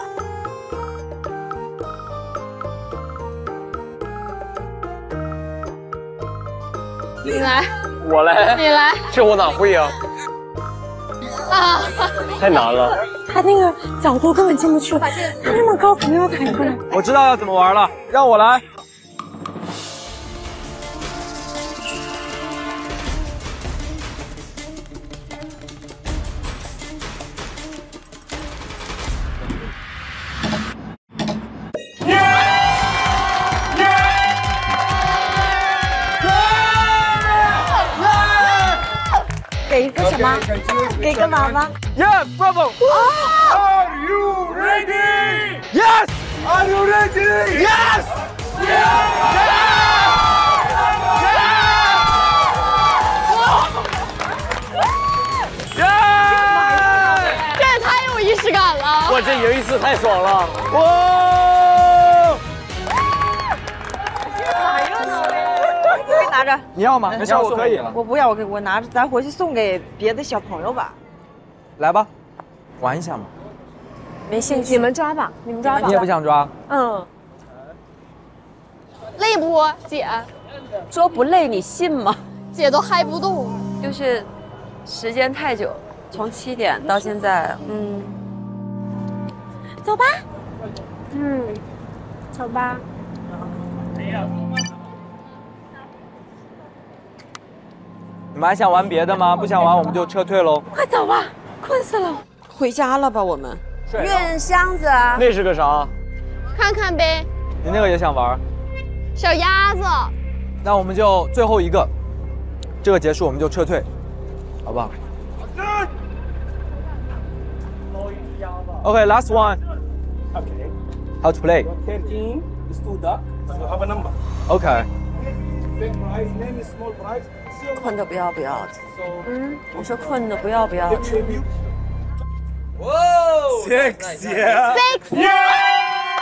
你来， 我来， 你来， 这我哪会呀？ 啊！ 太难了。 他那个角度根本进不去，他那么高肯定要抬过来。 我知道要怎么玩了，让我来。 给个什么？给个娃娃。 Yeah, bravo. Are you ready? Yes. Are you ready? Yes. Yeah. 这也太有仪式感了！ 我这赢一次太爽了！ 哇！ 可以拿着。 你要吗？没事，我可以。 我不要，我给我拿着，咱回去送给别的小朋友吧。 来吧，玩一下嘛。 没兴趣， 你们抓吧，你们抓吧。 你也不想抓？ 嗯。 累不，姐？ 说不累，你信吗？ 姐都嗨不动。 就是时间太久，从七点到现在，嗯。走吧。 嗯，走吧。 你们还想玩别的吗？不想玩我们就撤退喽。 快走吧，困死了。 回家了吧，我们。运箱子。 那是个啥？ 看看呗。 你那个也想玩？ 小鸭子。 那我们就最后一个，这个结束我们就撤退，好不好 ？Okay, last one. Okay. How to play? thirteen is two duck. You have a number. Okay. Big prize, name is small prize. 困的不要不要的。嗯，我说困的不要不要的。 Whoa! Six, yeah. Six. Yeah.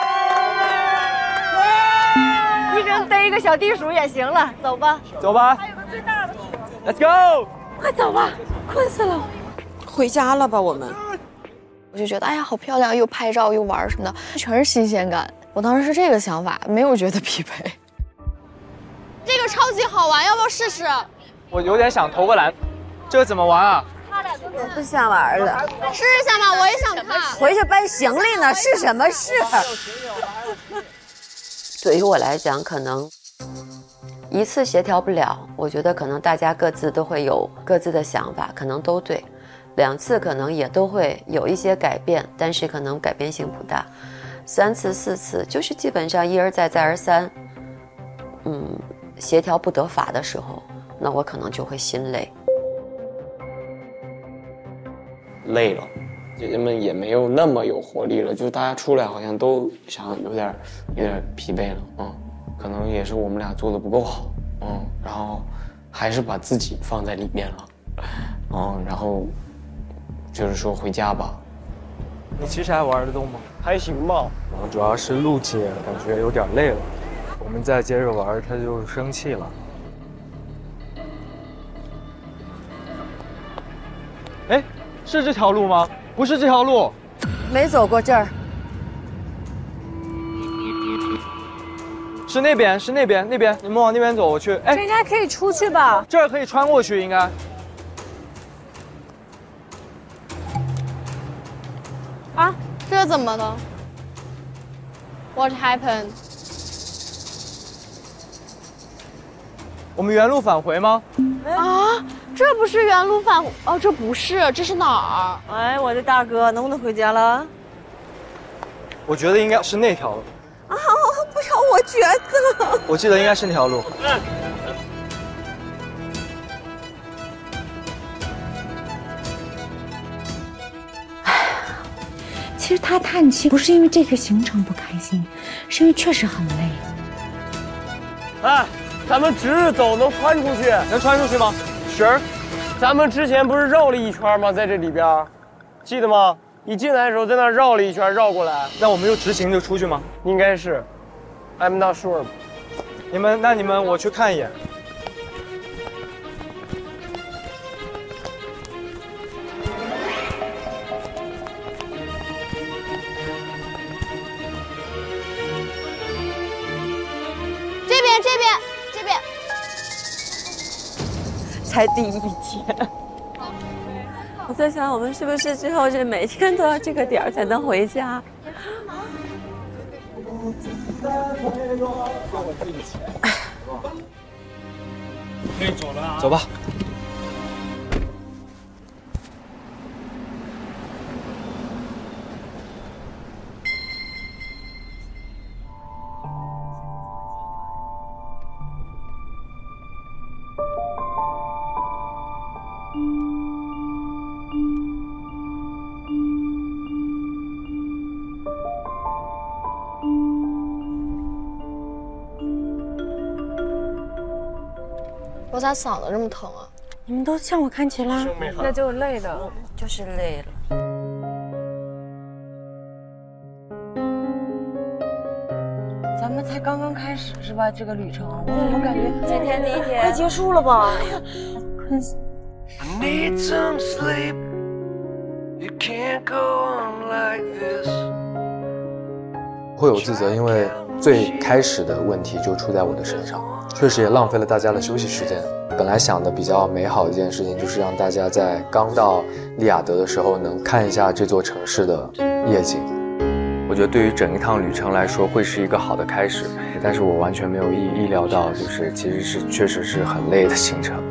一人逮一个小地鼠也行了，走吧。 走吧。 还有个最大的。 Let's go. 快走吧，困死了。 回家了吧，我们。 我就觉得，哎呀，好漂亮，又拍照又玩什么的，全是新鲜感。我当时是这个想法，没有觉得疲惫。这个超级好玩，要不要试试？ 我有点想投个篮，这个怎么玩啊？ 我不想玩了。 试一下嘛，我也想看。 回去搬行李呢，是什么事？ 对于我来讲，可能一次协调不了，我觉得可能大家各自都会有各自的想法，可能都对。两次可能也都会有一些改变，但是可能改变性不大。三次、四次，就是基本上一而再、再而三，嗯，协调不得法的时候，那我可能就会心累。 累了，姐姐们也没有那么有活力了，就大家出来好像都想有点有点疲惫了，嗯，可能也是我们俩做的不够好，嗯，然后还是把自己放在里面了，嗯，然后就是说回家吧。 你其实还玩得动吗？ 还行吧。 然后主要是陆姐感觉有点累了，我们再接着玩，她就生气了。哎，是这条路吗？不是这条路， 没走过这儿。 是那边，是那边，那边，你们往那边走，我去。哎， 这应该可以出去吧？ 这儿可以穿过去，应该。 啊，这怎么了 ？What happened？ 我们原路返回吗？ 啊，这这不是原路返哦，这不是，这是哪儿？ 哎，我的大哥，能不能回家了？ 我觉得应该是那条路。 啊，不要，我觉得。 我记得应该是那条路。 其实他叹气不是因为这个行程不开心，是因为确实很累。 哎，咱们直着走能穿出去？ 能穿出去吗？ 是。咱们之前不是绕了一圈吗？在这里边，记得吗？一进来的时候在那绕了一圈，绕过来。 那我们就直行就出去吗？ 应该是。I'm not sure。 你们，那你们我去看一眼。 这边，这边，这边。 才第一天。我在想，我们是不是之后是每天都要这个点儿才能回家？ 可以走了啊！ 走吧。 我咋嗓子这么疼啊？ 你们都向我看齐了， 那就累的， 就是累了。咱们才刚刚开始是吧？这个旅程，我怎么感觉今天第一天快结束了吧？哎呀，可惜。 会有自责，因为最开始的问题就出在我的身上，确实也浪费了大家的休息时间。本来想的比较美好的一件事情，就是让大家在刚到利雅得的时候能看一下这座城市的夜景。我觉得对于整一趟旅程来说，会是一个好的开始，但是我完全没有意意料到，就是其实是确实是很累的行程。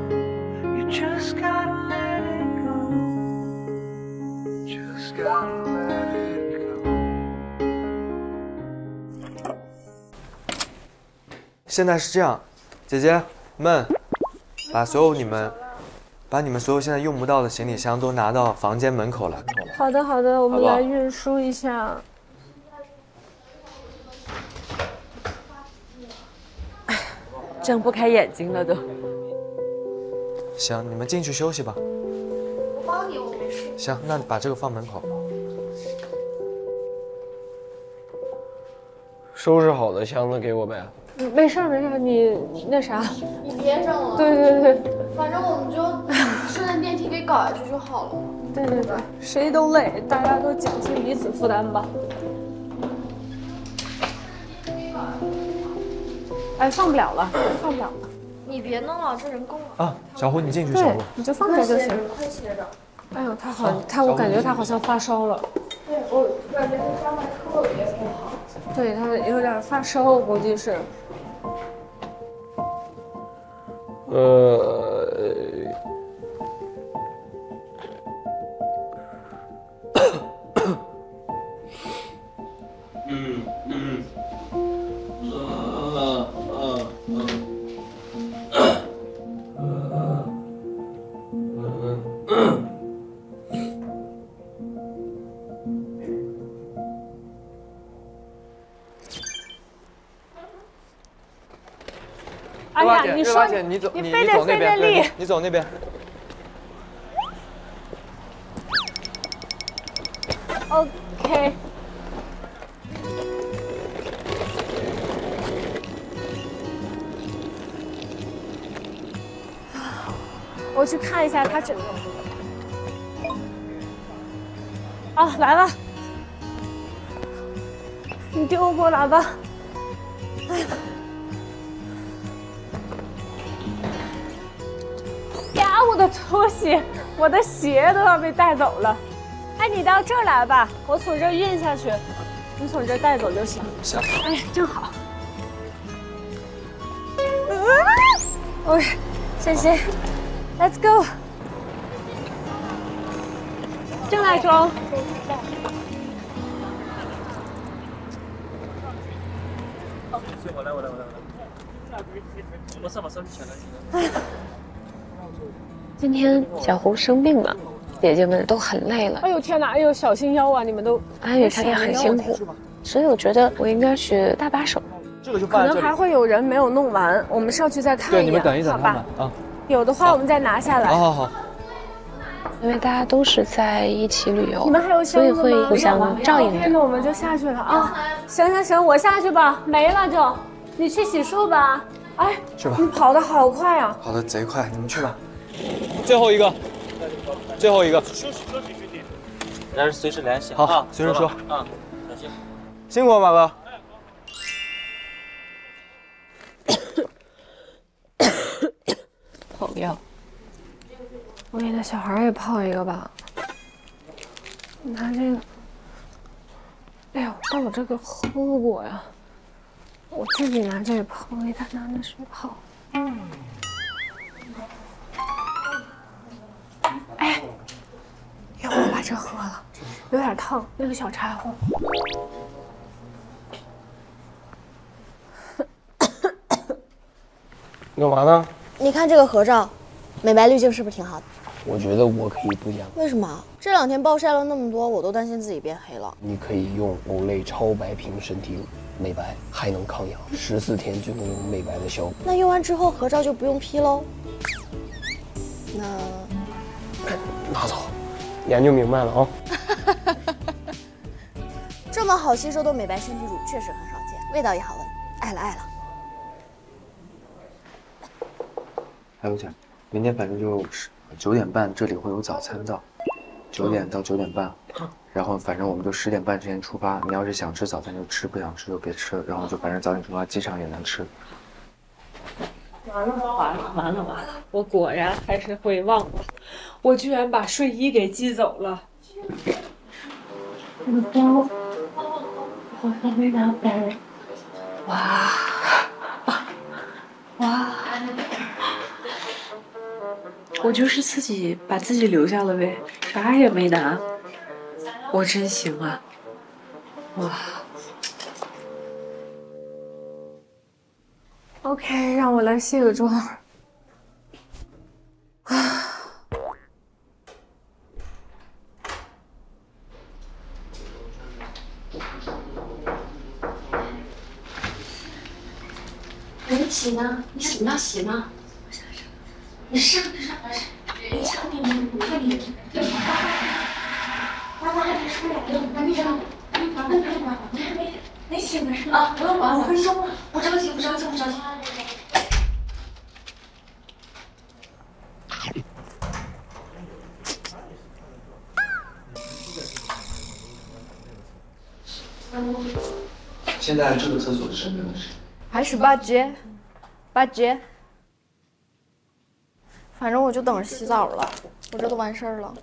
现在是这样，姐姐们，把所有你们，把你们所有现在用不到的行李箱都拿到房间门口来。 好的，好的，我们好不好来运输一下。 睁不开眼睛了都。 行，你们进去休息吧。 我帮你，我没事。 行，那把这个放门口。 收拾好的箱子给我呗。 没事儿没事儿，你那啥。 你别整了。 对对对。 反正我们就顺着电梯给搞下去就好了。 对对对，谁都累，大家都减轻彼此负担吧。哎，放不了了，放不了了。 你别弄了，这人够了。 啊，小胡，你进去， 对小胡。 你就放这就行。 快歇着。 哎呦，他好，他我感觉他好像发烧了。 对，我感觉他状态特别不好。 对他有点发烧，估计是。 呃，嗯嗯，呃呃呃。 哎呀，你说姐，你走， 你你费点费点力， 你走那边。 OK。我去看一下他这。哦，来了，你丢过来吧。哎呀。呀，我的拖鞋，我的鞋都要被带走了。哎，你到这儿来吧，我从这儿运下去，你从这儿带走就行。 行。 哎，正好。OK，谢谢。 Let's go。正来中。 我来，我来，我来，我来。我上把手机抢了。 今天小胡生病了，姐姐们都很累了。 哎呦天哪！哎呦，小心腰啊！你们都。 安宇她也很辛苦，所以我觉得我应该去搭把手。 这个就可能还会有人没有弄完，我们上去再看一眼。 对，你们等一等他们啊。 有的话我们再拿下来。 好好好。 因为大家都是在一起旅游， 你们还有所以会互相照应着。 那我们就下去了啊！行行行，我下去吧，没了就，你去洗漱吧。哎， 去吧。 你跑得好快啊！ 跑得贼快，你们去吧。最后一个，最后一个。 休息休息，兄弟。但是随时联系。 好，随时说。 啊，小心。 辛苦了，马哥。 朋友。 我给那小孩也泡一个吧。拿这个，哎呦，但我这个喝过呀，我自己拿这个泡，我给他拿那水泡。嗯。哎，要不我把这喝了，有点烫，那个小柴火。 你干嘛呢？ 你看这个合照，美白滤镜是不是挺好的？ 我觉得我可以不讲。 为什么？这两天暴晒了那么多，我都担心自己变黑了。 你可以用欧蕾超白瓶身体乳美白，还能抗氧，十四天就能有美白的效果。 那用完之后合照就不用 P 喽？那拿走，研究明白了啊。 这么好吸收的美白身体乳确实很少见，味道也好闻，爱了爱了。 还有讲，明天反正就是九点半这里会有早餐到，九点到九点半，然后反正我们就十点半之前出发。你要是想吃早餐就吃，不想吃就别吃，然后就反正早点出发，机场也能吃。 完了完了完了完了！我果然还是会忘了，我居然把睡衣给寄走了。我的包，我还没拿包。哇哇！我就是自己把自己留下了呗，啥也没拿。我真行啊！哇 ！OK， 让我来卸个妆。啊！ 你洗呢？你怎么要洗呢？你上上上，你上面你你看你，妈妈还没出来呢，那你上，你赶快快快，你还没没洗呢是吧？啊，不用管，五分钟，不着急不着急不着急。 现在这个厕所是什么样的？ 还是八节，八节。反正我就等着洗澡了，我这都完事儿了。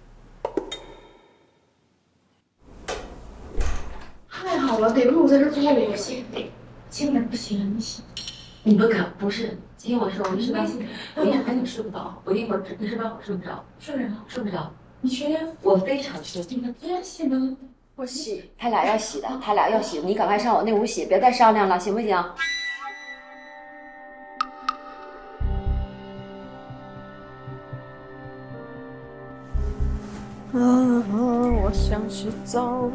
太好了，得亏我在这坐了一会。现在不行，你洗。你不敢，不是，今天晚上我一时半会，我一时半会睡不着，我一会儿一时半会儿睡不着，睡不着，睡不着。你确定？我非常确定。你别洗呢，我洗。他俩要洗的，他俩要洗，你赶快上我那屋洗，别再商量了，行不行？ 啊，我想洗澡。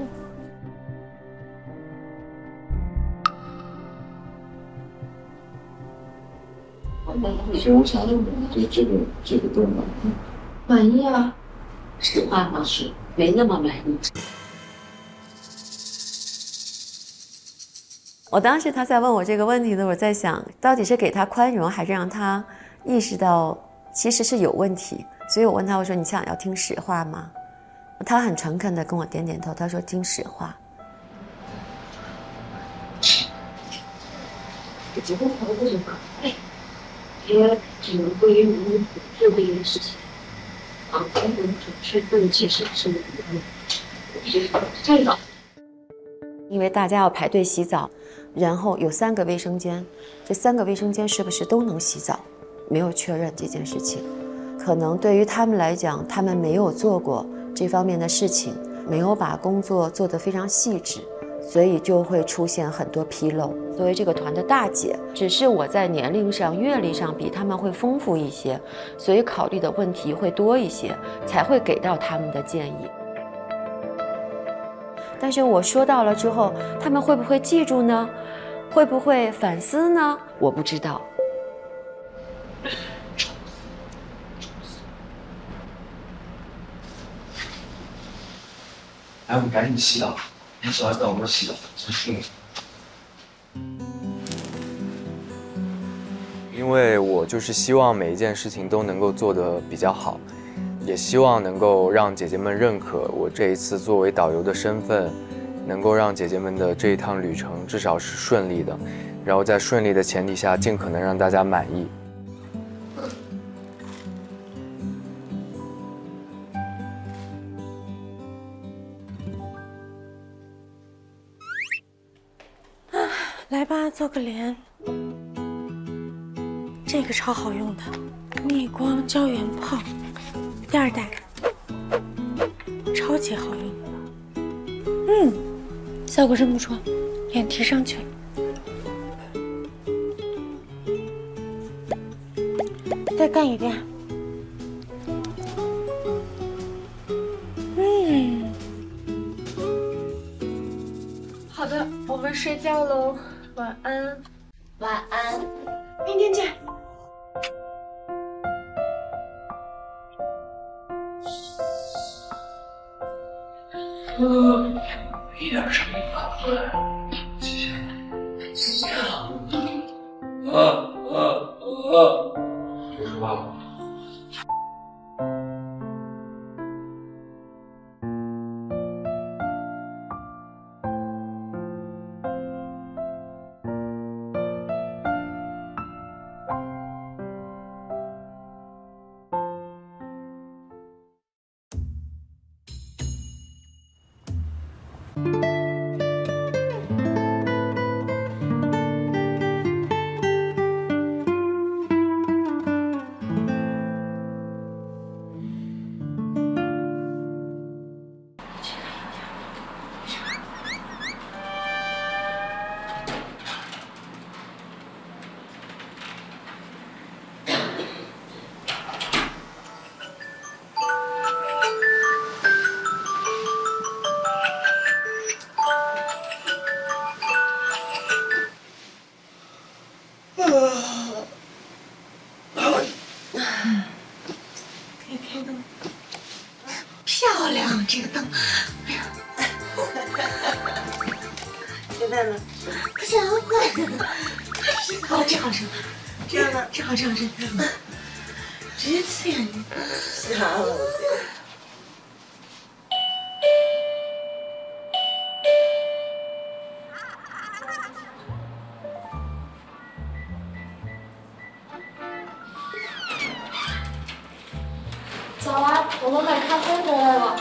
所以我想问你，对这个这个动漫满意啊？实话嘛，是没那么满意。 我当时他在问我这个问题的，我在想，到底是给他宽容，还是让他意识到其实是有问题？所以我问他，我说：“你想要听实话吗？”他很诚恳地跟我点点头，他说：“听实话。” 我觉得他为什么可以？也只能归于我们任何一件事情。啊，我们准确对其实是是这个。 因为大家要排队洗澡，然后有三个卫生间，这三个卫生间是不是都能洗澡？没有确认这件事情。 可能对于他们来讲，他们没有做过这方面的事情，没有把工作做得非常细致，所以就会出现很多纰漏。作为这个团的大姐，只是我在年龄上、阅历上比他们会丰富一些，所以考虑的问题会多一些，才会给到他们的建议。但是我说到了之后，他们会不会记住呢？会不会反思呢？我不知道。 哎，我们赶紧洗澡，你洗完澡我们洗澡，真是。因为我就是希望每一件事情都能够做得比较好，也希望能够让姐姐们认可我这一次作为导游的身份，能够让姐姐们的这一趟旅程至少是顺利的，然后在顺利的前提下，尽可能让大家满意。 来吧，做个脸。这个超好用的，逆光胶原泡，第二代，超级好用。嗯，效果真不错，脸提上去了。再干一遍。嗯， 好的，我们睡觉喽，晚安。 晚安， 明天见。 嗯，一点声音发不出来，谢谢，谢谢。啊啊啊！别说话。 漂亮，这个灯。哎呀， 现在呢？ 不想换。哦，这好深， 这样呢？ 这好这好深，直接刺眼睛。 吓了我！ 早啊，我们买咖啡回来了。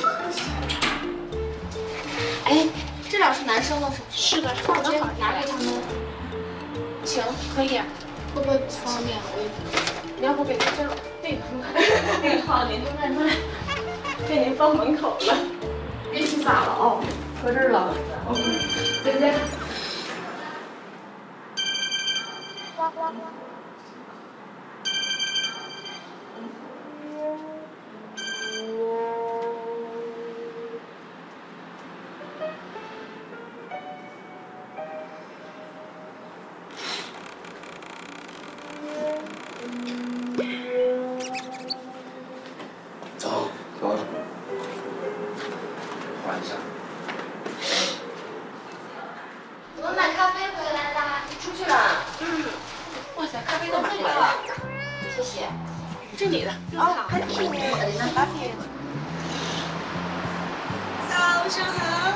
哎，这俩是男生的，是不是？是的，那我直接拿给他们。行，可以。会不会不方便？我也，你要不给他这儿对他们？对，好，您就慢慢。给您放门口了，别洗洒了哦，搁这儿了。再见。呱呱呱。 走，走。换一下。 我们买咖啡回来啦，你出去了？嗯。哇塞，咖啡都买回来了，谢谢。这你的。哦，还挺我的呢，咖啡。 早上好。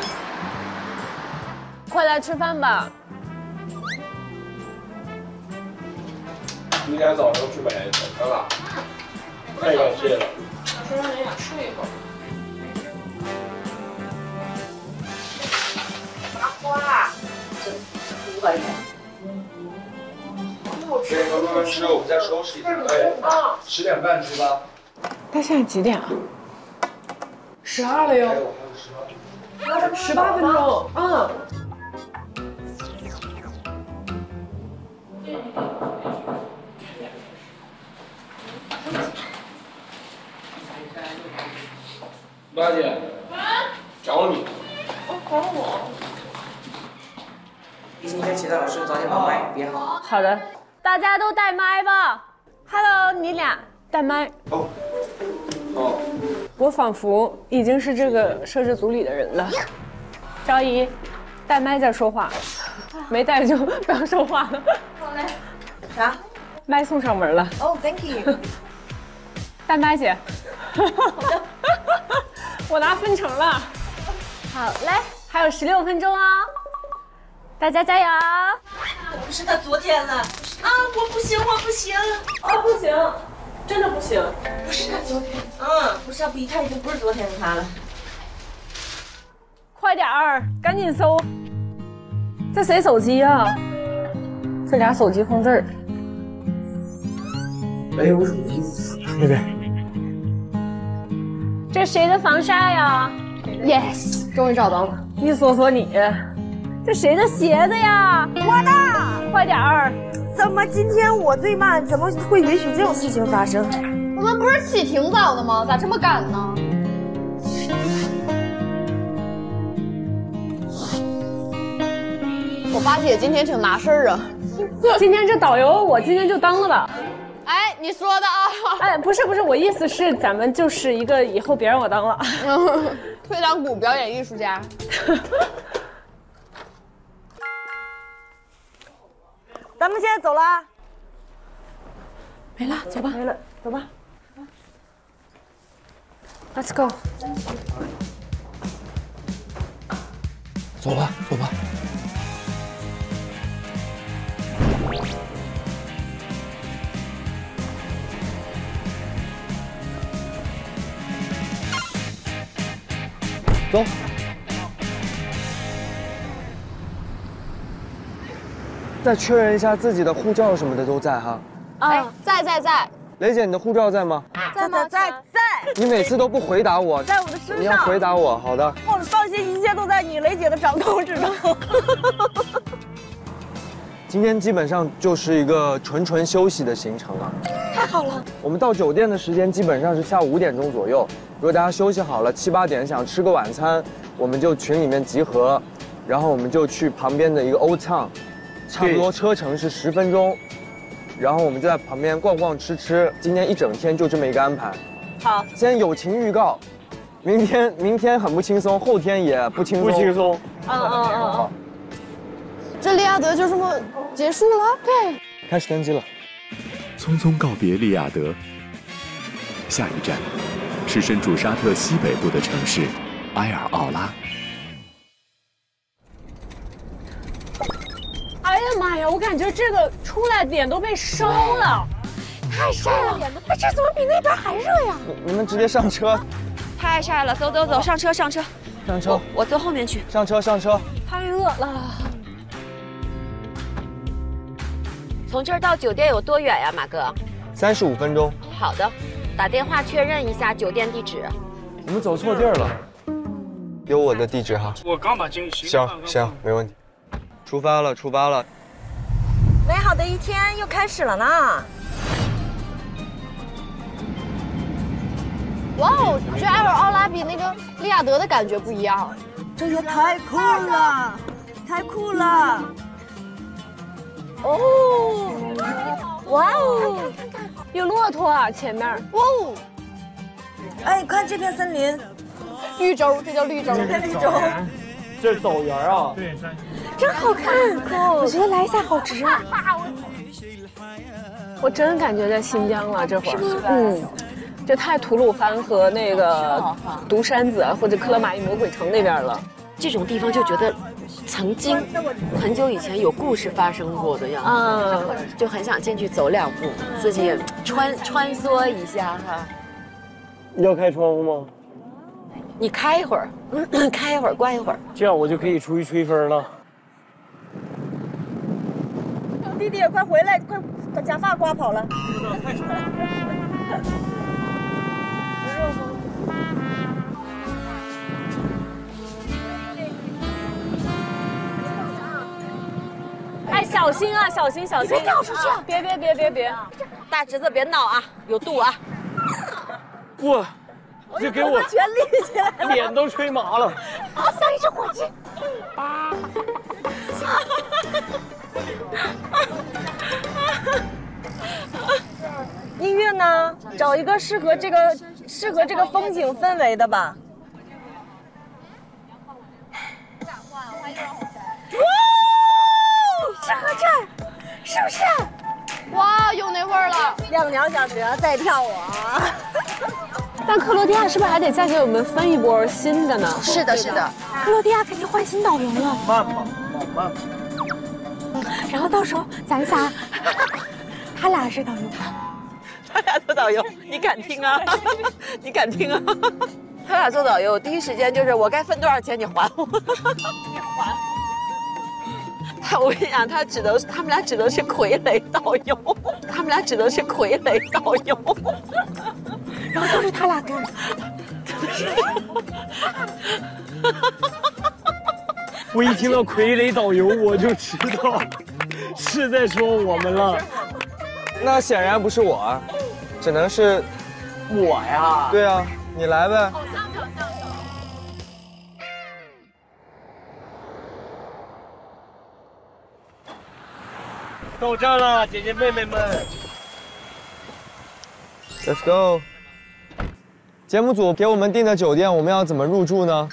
快来吃饭吧。 今天早上去买早餐了，太感谢了。 我说让你俩睡一会儿。 麻花，真可以。 好吃。 吃，我们再收拾一下。哎，十点半出发。 但现在几点啊？十二了哟。十八分钟。嗯。 妈姐，找你。 哦，找我。 今天其他老师早点把麦别好。 好的。大家都带麦吧。Hello， 你俩带麦。 哦。哦。 我仿佛已经是这个摄制组里的人了。赵怡，带麦再说话，没带就不要说话了。 好嘞。啥？ 麦送上门了。 哦 ，Thank you。 带麦姐。好的。我拿分成了。好嘞，还有十六分钟啊，大家加油！ 不是他昨天了啊！我不行，我不行啊！不行，真的不行。 不是他昨天，嗯，不是他不一看就不是昨天的他了。 快点儿，赶紧搜。这谁手机啊？这俩手机放这儿。 没有手机。 那边。 这谁的防晒呀 ？Yes， 终于找到了。你说说你，这谁的鞋子呀？ 我的， 快点儿！ 怎么今天我最慢？怎么会允许这种事情发生？ 我们不是起挺早的吗？咋这么赶呢？我八姐今天挺拿事儿啊。 今天这导游我今天就当了吧。 哎，你说的啊？ 哎，不是不是，我意思是咱们就是一个以后别让我当了。 退两股表演艺术家。 咱们现在走了。 没了，走吧。没了，走吧。Let's go。 走吧，走吧。走。再确认一下自己的护照什么的都在哈。 哎，在在在。 雷姐，你的护照在吗？ 在吗？在在。 你每次都不回答我。 在我的身上。 你要回答我，好的。 放放心，一切都在你雷姐的掌控之中。 今天基本上就是一个纯纯休息的行程了。 太好了。 我们到酒店的时间基本上是下午五点钟左右。如果大家休息好了，七八点想吃个晚餐，我们就群里面集合，然后我们就去旁边的一个 Old Town， 差不多车程是十分钟，然后我们就在旁边逛逛吃吃。今天一整天就这么一个安排。 好， 先友情预告，明天明天很不轻松，后天也不轻松。 不轻松。 嗯嗯嗯嗯。 这利亚德就这么结束了？对。 开始登机了。 匆匆告别利雅得，下一站是身处沙特西北部的城市埃尔奥拉。 哎呀妈呀！我感觉这个出来脸都被烧了， 太晒了！哎，这怎么比那边还热呀？ 你们直接上车。 太晒了，走走走，上车上车。 上车。 我, 我坐后面去。 上车上车。 太热了。 从这儿到酒店有多远呀，马哥？ 三十五分钟。 好的，打电话确认一下酒店地址。 你们走错地儿了，有我的地址哈。 我刚把行行行，没问题。出发了，出发了。 美好的一天又开始了呢。 哇哦，我觉得埃尔奥拉比那个利雅得的感觉不一样。 这也太酷了，太酷了。 哦，哇哦，有骆驼啊，前面。哇哦， 哎，看这片森林， 绿洲，这叫绿洲。 这片绿洲， 这是枣园啊。 对， 真好看，我觉得来一下好值啊。 我真感觉在新疆了，这会儿，嗯，这太吐鲁番和那个独山子或者克勒玛依魔鬼城那边了。 这种地方就觉得曾经很久以前有故事发生过的样子， 嗯， 就很想进去走两步，自己穿穿梭一下哈。 你要开窗户吗？ 你开一会儿，开一会儿，关一会儿， 这样我就可以出去吹风了。 弟弟，快回来，快把假发刮跑了。 太丑了。 哎，小心啊，小心小心！ 别掉出去！ 别别别别别！ 大侄子别闹啊，有度啊！ 哇，这给我全立起来了， 脸都吹麻了。 好像一只火鸡。音乐呢？找一个适合这个适合这个风景氛围的吧。适合这儿，是不是？ 哇，有那味儿了！ 亮两小时再跳舞。 但克罗地亚是不是还得再给我们分一波新的呢？ 是的，是的，克罗地亚肯定换新导游了。 慢吧，慢吧。 然后到时候咱仨，他俩是导游， 他俩做导游，你敢听啊？你敢听啊？他俩做导游，第一时间就是我该分多少钱你还我，你还。他我跟你讲，他指的他们俩指的是傀儡导游，他们俩指的是傀儡导游。 然后都是他俩干。 我一听到傀儡导游，我就知道是在说我们了。 那显然不是我啊，只能是我呀。 对啊，你来呗。 到站了，姐姐妹妹们。 Let's go。节目组给我们订的酒店，我们要怎么入住呢？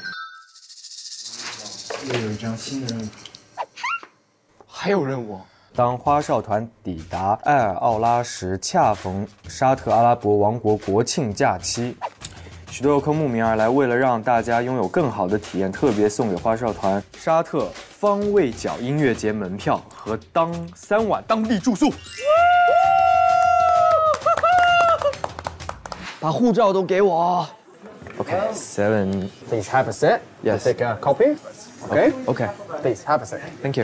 又有一张新的任务。 还有任务。当花少团抵达埃尔奥拉时，恰逢沙特阿拉伯王国国庆假期，许多游客慕名而来。为了让大家拥有更好的体验，特别送给花少团沙特方位角音乐节门票和当三晚当地住宿。把护照都给我。Okay, seven. Please have a seat. Yes. Take a copy. Okay. Okay. Please have a seat. Thank you.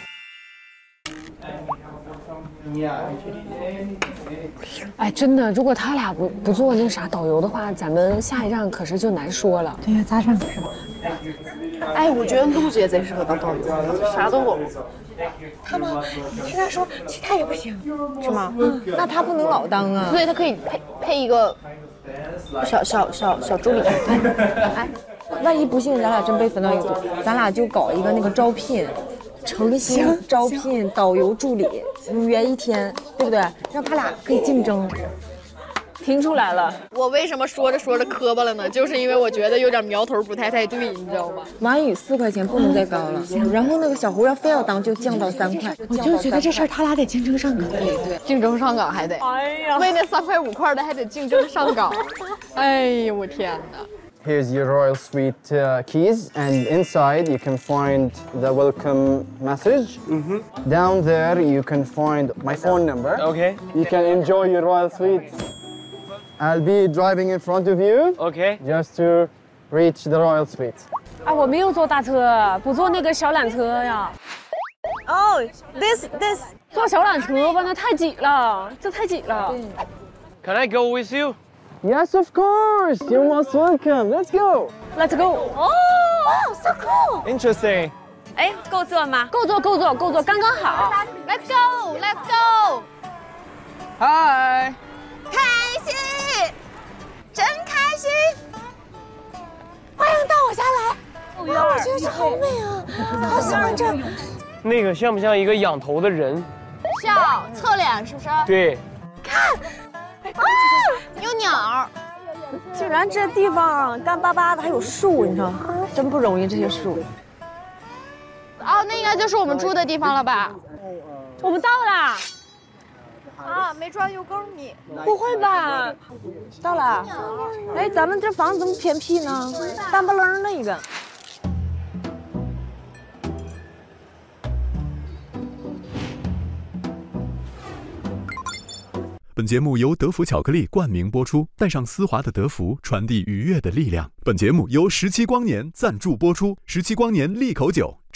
哎，真的，如果他俩不不做那啥导游的话，咱们下一站可是就难说了。 对呀，咋整是吧？ 哎，我觉得陆姐贼适合当导游，啥都懂。 他吗？你听他说，其他也不行， 是吗？ 嗯，那他不能老当啊。 所以他可以配配一个小小小小助理。 哎，万一不幸咱俩真被分到一个组，咱俩就搞一个那个招聘。诚心招聘导游助理，五元一天，对不对？让他俩可以竞争。 听出来了， 我为什么说着说着磕巴了呢？就是因为我觉得有点苗头不太太对，你知道吗？ 满语四块钱不能再高了，然后那个小胡要非要当就降到三块。 我就觉得这事儿他俩得竞争上岗， 对对， 竞争上岗还得，哎呀，为那三块五块的还得竞争上岗。哎呀，我天哪！ Here's your royal suite uh, keys, and inside you can find the welcome message. Mm-hmm. Down there you can find my phone number. Okay. You can enjoy your royal suite. I'll be driving in front of you. Okay. Just to reach the royal suite. 啊，我没有坐大车，不坐那个小缆车呀。 哦 ，this this 坐小缆车吧，那太挤了，这太挤了。 Can I go with you? Yes, of course. You're most welcome. Let's go. Let's go. 哦 ，so cool. Interesting. 哎，够坐吗？ 够坐，够坐，够坐，刚刚好。 Let's go, let's go. Hi. 开心，真开心。 欢迎到我家来。我觉得这好美啊，好喜欢这儿。 那个像不像一个仰头的人？ 像，侧脸是不是？ 对。 看，啊，有鸟。 竟然这地方干巴巴的还有树，你知道吗？真不容易，这些树。 哦，那应该就是我们住的地方了吧？ 我们到了。 啊，没转右沟你？ 不会吧？ 到了。哎，咱们这房子这么偏僻呢？单不楞的一个。 本节目由德芙巧克力冠名播出，带上丝滑的德芙，传递愉悦的力量。本节目由十七光年赞助播出，十七光年利口酒。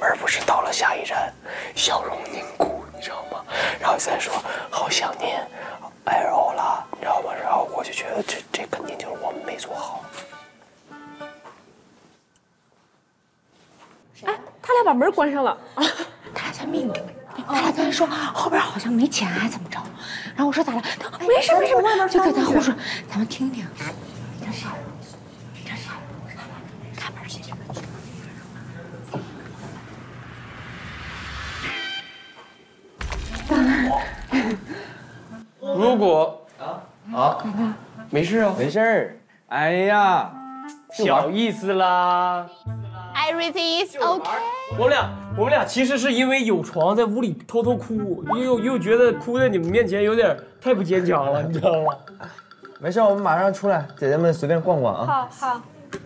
而不是到了下一站，笑容凝固，你知道吗？然后再说好想念 L 了，你知道吗？然后我就觉得这这肯定就是我们没做好。 哎，他俩把门关上了， 他俩在密我，他俩在说后边好像没钱还怎么着，然后我说咋了？他说没事没事，就给他护着，咱们听听。这是，这是，开门去。 如果啊啊， 没事啊， 没事儿。哎呀， 小意思啦。 Everything is okay。 我们俩，我们俩其实是因为有床在屋里偷偷哭，又又觉得哭在你们面前有点太不坚强了，你知道吗？ 没事，我们马上出来，姐姐们随便逛逛啊。 好好。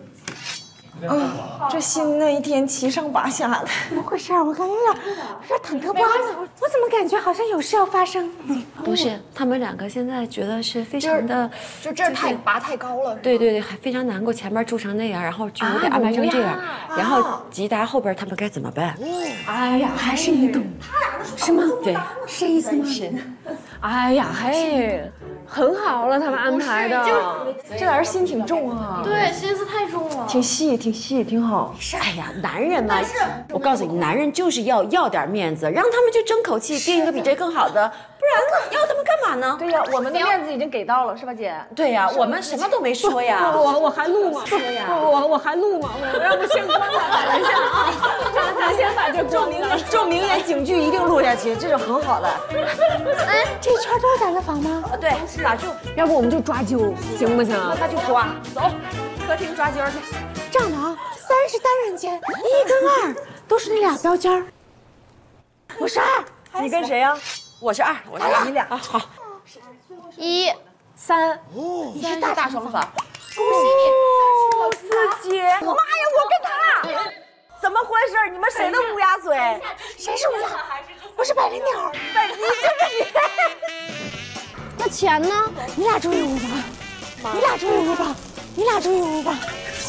啊，这心呢一天七上八下的， 怎么回事？我感觉有点有点忐忑不安。我怎么感觉好像有事要发生？ 不是，他们两个现在觉得是非常的， 就这儿太拔太高了。 对对对，还非常难过，前面住成那样，然后剧组给安排成这样，然后吉达后边他们该怎么办？ 哎呀，还是你懂，是吗？ 对， 是这意思吗？ 是。 哎呀，嘿，很好了，他们安排的， 这俩人心挺重啊。 对，心思太重了。 挺细，挺细，挺好。 哎呀，男人嘛，我告诉你，男人就是要要点面子，让他们去争口气，定一个比这更好的，不然要他们干嘛呢？ 对呀，我们的面子已经给到了，是吧，姐？ 对呀，我们什么都没说呀。 我我还录吗？ 说呀， 我我还录吗？我要不先关了，等一下啊，咱咱先把这这名言这名言警句一定录下去，这是很好的。 哎，这一圈都是咱的房吗？ 对，打住。 要不我们就抓阄，行不行？ 那他就抓，走，客厅抓阄去。 这样的啊，三是单人间，一跟二都是那俩标间儿。我是二， 你跟谁呀？ 我是二，我是二， 你俩啊，好。 一、 三， 你是大大双房， 恭喜你！四姐，妈呀，我跟他怎么回事？你们谁的乌鸦嘴？ 谁是乌鸦？我是百灵鸟。 百灵，这是你。那钱呢？你俩住一屋吧，你俩住一屋吧，你俩住一屋吧。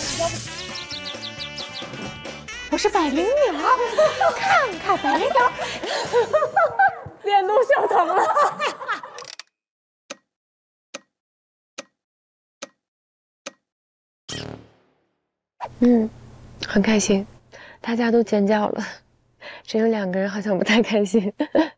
我是百灵鸟，看看百灵鸟， 脸都笑疼了。嗯，很开心，大家都尖叫了，只有两个人好像不太开心。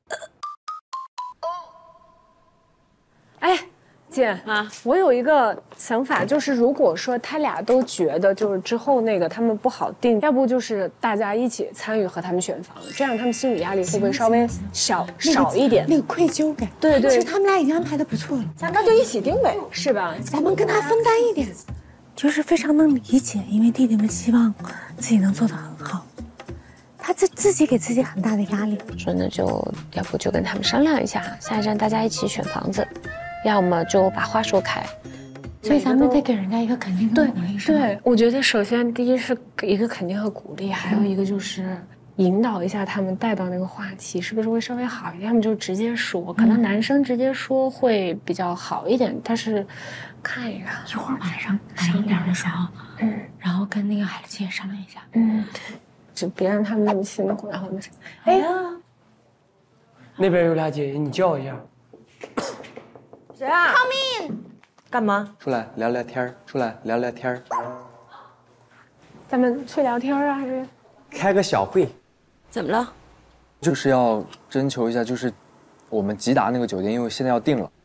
哎，姐啊，我有一个想法，就是如果说他俩都觉得就是之后那个他们不好定，要不就是大家一起参与和他们选房，这样他们心理压力会不会稍微少少一点？ 那个愧疚感。 对对， 其实他们俩已经安排的不错了， 咱那就一起定呗， 是吧？ 咱们跟他分担一点，就是非常能理解，因为弟弟们希望自己能做得很好。他自自己给自己很大的压力， 说那就要不就跟他们商量一下，下一站大家一起选房子，要么就把话说开。 所以咱们得给人家一个肯定和鼓励，是吧？ 对，我觉得首先第一是一个肯定和鼓励，还有一个就是引导一下他们带到那个话题，是不是会稍微好一点？要么就直接说，可能男生直接说会比较好一点，但是看一看， 一会儿晚上商量的时候，嗯，然后跟那个海姐商量一下， 嗯。就别让他们那么辛苦，然后那啥。哎呀， 那边有俩姐姐，你叫一下。 谁啊 ？Come in。 干嘛？ 出来聊聊天出来聊聊天咱们去聊天啊，还是开个小会？ 怎么了？ 就是要征求一下，就是我们吉达那个酒店，因为现在要定了，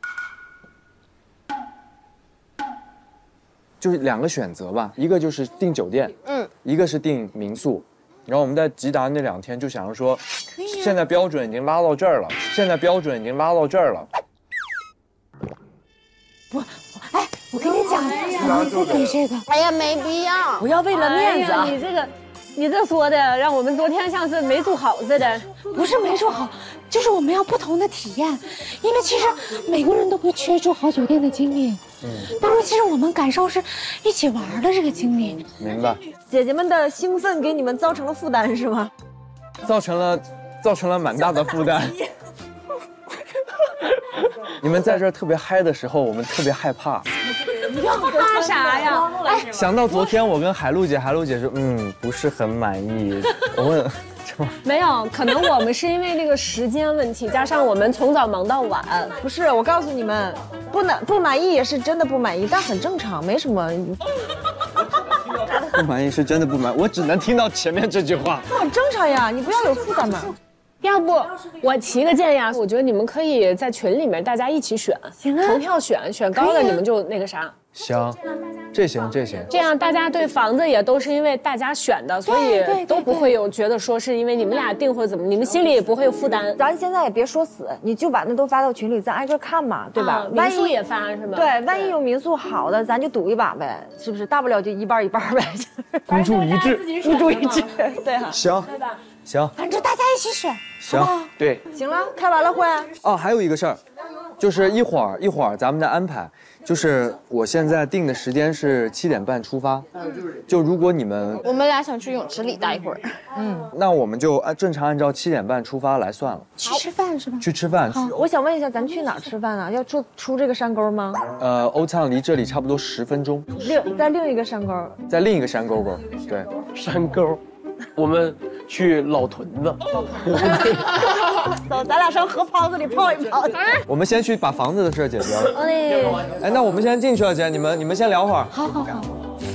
就是两个选择吧，一个就是订酒店，嗯，一个是订民宿。然后我们在吉达那两天就想着说，现在标准已经拉到这儿了，现在标准已经拉到这儿了。 不，哎，我跟你讲，我们不给这个。 哎呀，没必要， 不要为了面子啊！ 哎、你这个，你这说的让我们昨天像是没住好似的。 不是没住好，就是我们要不同的体验，因为其实每个人都不缺住好酒店的经历。嗯，但是其实我们感受是一起玩的这个经历。 明白。 姐姐们的兴奋给你们造成了负担是吗？ 造成了，造成了蛮大的负担。你们在这儿特别嗨的时候，我们特别害怕。 怕啥呀？ 哎，想到昨天我跟海璐姐，海璐姐说，嗯，不是很满意。我问吗？ 没有，可能我们是因为那个时间问题，加上我们从早忙到晚。 不是，我告诉你们，不满不满意也是真的不满意，但很正常，没什么。 不满意是真的不满意，我只能听到前面这句话。 很正常呀，你不要有负担嘛。 要不我提个建议啊，我觉得你们可以在群里面大家一起选，投票选，选高的你们就那个啥。 行，这行这行。 这样大家对房子也都是因为大家选的，所以都不会有觉得说是因为你们俩定或者怎么，你们心里也不会有负担。 咱现在也别说死，你就把那都发到群里，咱挨个看嘛，对吧？ 民宿也发是吧？ 对，万一有民宿好的，咱就赌一把呗，是不是？大不了就一半一半呗。 孤注一掷， 孤注一掷，对哈。 行，行， 反正大家一起选。 行，对。 行了，开完了会。 哦，还有一个事儿，就是一会儿一会儿咱们的安排。就是我现在定的时间是七点半出发，就如果你们我们俩想去泳池里待一会儿， 嗯，那我们就按正常按照七点半出发来算了。 去吃饭是吧？ 去吃饭。 好，我想问一下，咱去哪儿吃饭啊？要出出这个山沟吗？ 呃，欧畅离这里差不多十分钟。 另在另一个山沟， 在另一个山沟沟，对， 山沟，我们去老屯子。 走，咱俩上河泡子里泡一泡。 我们先去把房子的事解决了。 哎， 哎，那我们先进去了，姐，你们你们先聊会儿。 好好好。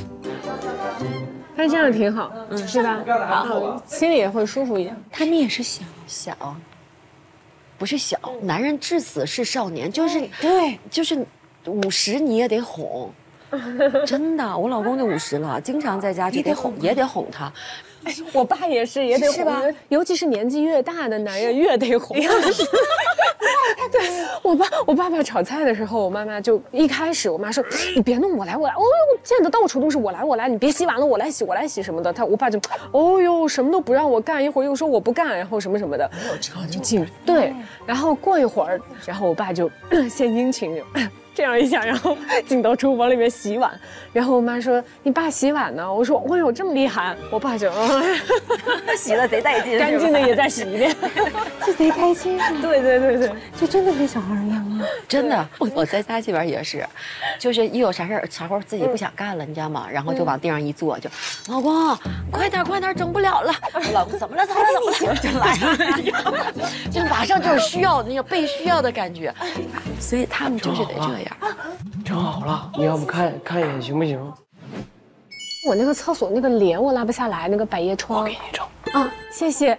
但这样挺好，嗯，是吧？好，心里也会舒服一点。 他们也是小小，不是小，男人至死是少年，就是对，就是五十你也得哄。真的，我老公就五十了，经常在家就得哄，也得哄他。 哎，我爸也是，也得哄，尤其是年纪越大的男人越得哄。对，我爸我爸爸炒菜的时候，我妈妈就一开始我妈说你别弄，我来我来，哦呦，溅得到处都是，我来我来，你别洗碗了，我来洗我来洗什么的。他我爸就，哦呦，什么都不让我干，一会儿又说我不干，然后什么什么的，就进对，然后过一会儿，然后我爸就先殷勤就。这样一下，然后进到厨房里面洗碗，然后我妈说：“你爸洗碗呢？”我说：“哎呦，这么厉害！”我爸就， 洗了贼带劲， 干净的也再洗一遍， 就贼开心。 对对对对， 就真的跟小孩一样啊！ 真的，我在家这边也是，就是一有啥事儿啥活自己不想干了，你知道吗？然后就往地上一坐，就老公快点快点，整不了了。我老公怎么了怎么了怎么了就来了，就马上就是需要那个被需要的感觉，所以他们就是得这样。 整好了，你要不看看一眼行不行？ 我那个厕所那个帘我拉不下来，那个百叶窗。 我给你整。 啊，谢谢。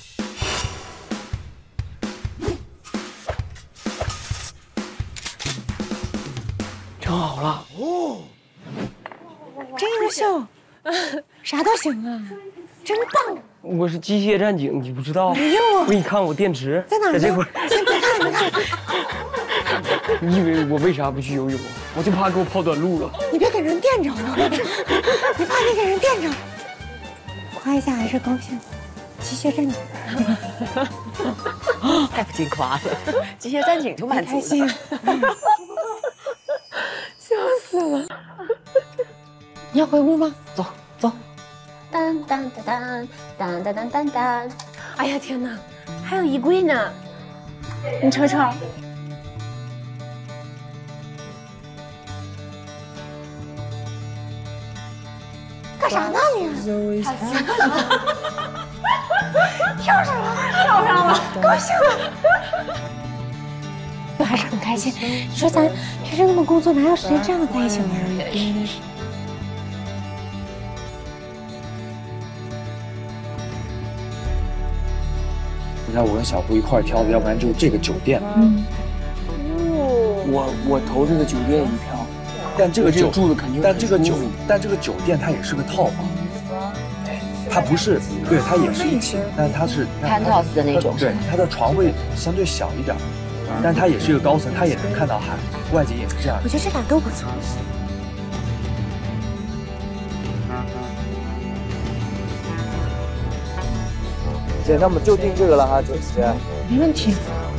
整好了。哦， 真优秀，啥都行啊，真棒。 我是机械战警，你不知道？ 哎呦， 我给你看我电池， 在哪儿？ 在这块。 先别看，别看。 你以为我为啥不去游泳？我就怕给我跑短路了。 你别给人电着了，你怕你给人电着。夸一下还是高兴。机械战警， 太不经夸了，机械战警就蛮开心， 笑死了。 你要回屋吗？ 走走。 当当当当当当当当当！ 哎呀天哪，还有衣柜呢，你瞅瞅。 干啥呢你？跳上了， 跳上了， 高兴了。我还是很开心。你说咱平时那么工作，哪有时间这样的在一起玩？ 你看我跟小胡一块挑的，要不然就这个酒店。 嗯。 我我投这个酒店一票。 但这个酒住的肯定， 但这个酒，但这个酒店它也是个套房，它不是，对，它也是一间，但它是 penthouse 的那种， 对，它的床位相对小一点，但它也是一个高层，它也能看到海，外景也是这样。 我觉得这俩都不错。 姐，那么就定这个了哈，姐姐。 没问题。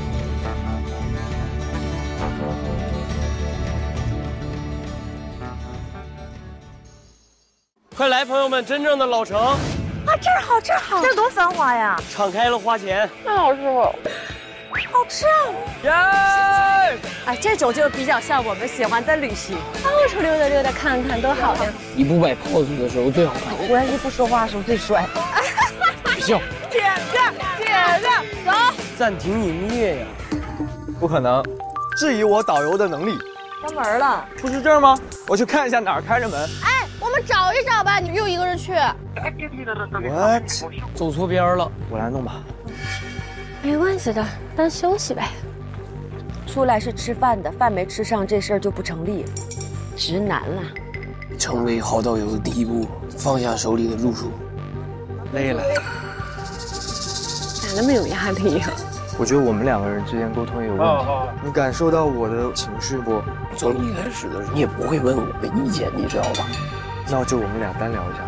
快来，朋友们，真正的老城啊！ 这儿好，这儿好， 这儿多繁华呀！ 敞开了花钱， 太好吃了， 好吃啊！ 耶！ 哎，这种就比较像我们喜欢的旅行， 到处溜达溜达看看，多好呀！ 你不摆 pose 的时候最好看， 关系不说话的时候最帅。 别笑。 姐姐，姐姐，走。 暂停营业呀！ 不可能，质疑我导游的能力。 关门了， 不是这儿吗？我去看一下哪儿开着门。 哎，我们找一找吧，你又一个人去。 What？ 走错边了， 我来弄吧。 没关系的，当休息呗。 出来是吃饭的，饭没吃上，这事儿就不成立，直男了。 成为好导游的第一步，放下手里的路数。 累了。 咋那么有压力呀？ 我觉得我们两个人之间沟通有问题。你感受到我的情绪不？ 从一开始的时候，你也不会问我的意见，你知道吧？ 那就我们俩单聊一下。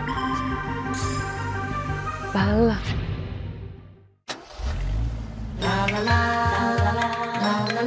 完了。 啦啦啦啦啦啦啦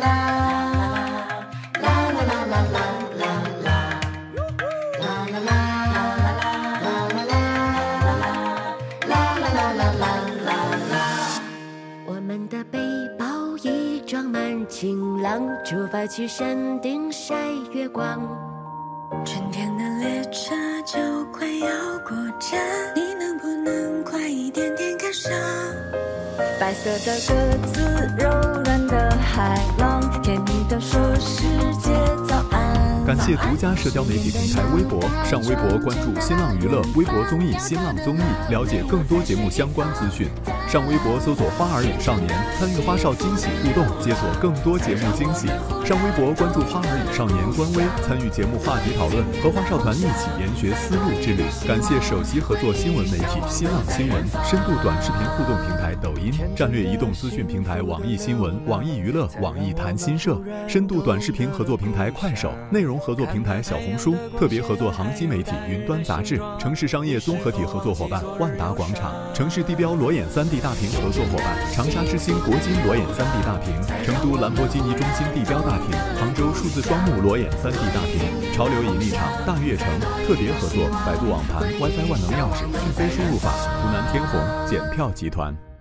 晴朗，出发去山顶晒月光。春天的列车就快要过站，你能不能快一点点赶上？白色的鸽子，柔软的海浪，甜蜜地说世界早安。 感谢独家社交媒体平台微博，上微博关注新浪娱乐微博综艺新浪综艺，了解更多节目相关资讯。上微博搜索花儿与少年，参与花少惊喜互动，解锁更多节目惊喜。上微博关注花儿与少年官微，参与节目话题讨论，和花少团一起研学丝路之旅。感谢首席合作新闻媒体新浪新闻，深度短视频互动平台抖音，战略移动资讯平台网易新闻、网易娱乐、网易谈新社，深度短视频合作平台快手，内容合作平台小红书，特别合作航机媒体云端杂志，城市商业综合体合作伙伴万达广场，城市地标裸眼 三 D 大屏合作伙伴长沙之星国金裸眼 三 D 大屏，成都兰博基尼中心地标大屏，杭州数字双目裸眼 三 D 大屏，潮流引力场大悦城特别合作百度网盘 WiFi 万能钥匙讯飞输入法，湖南天虹检票集团。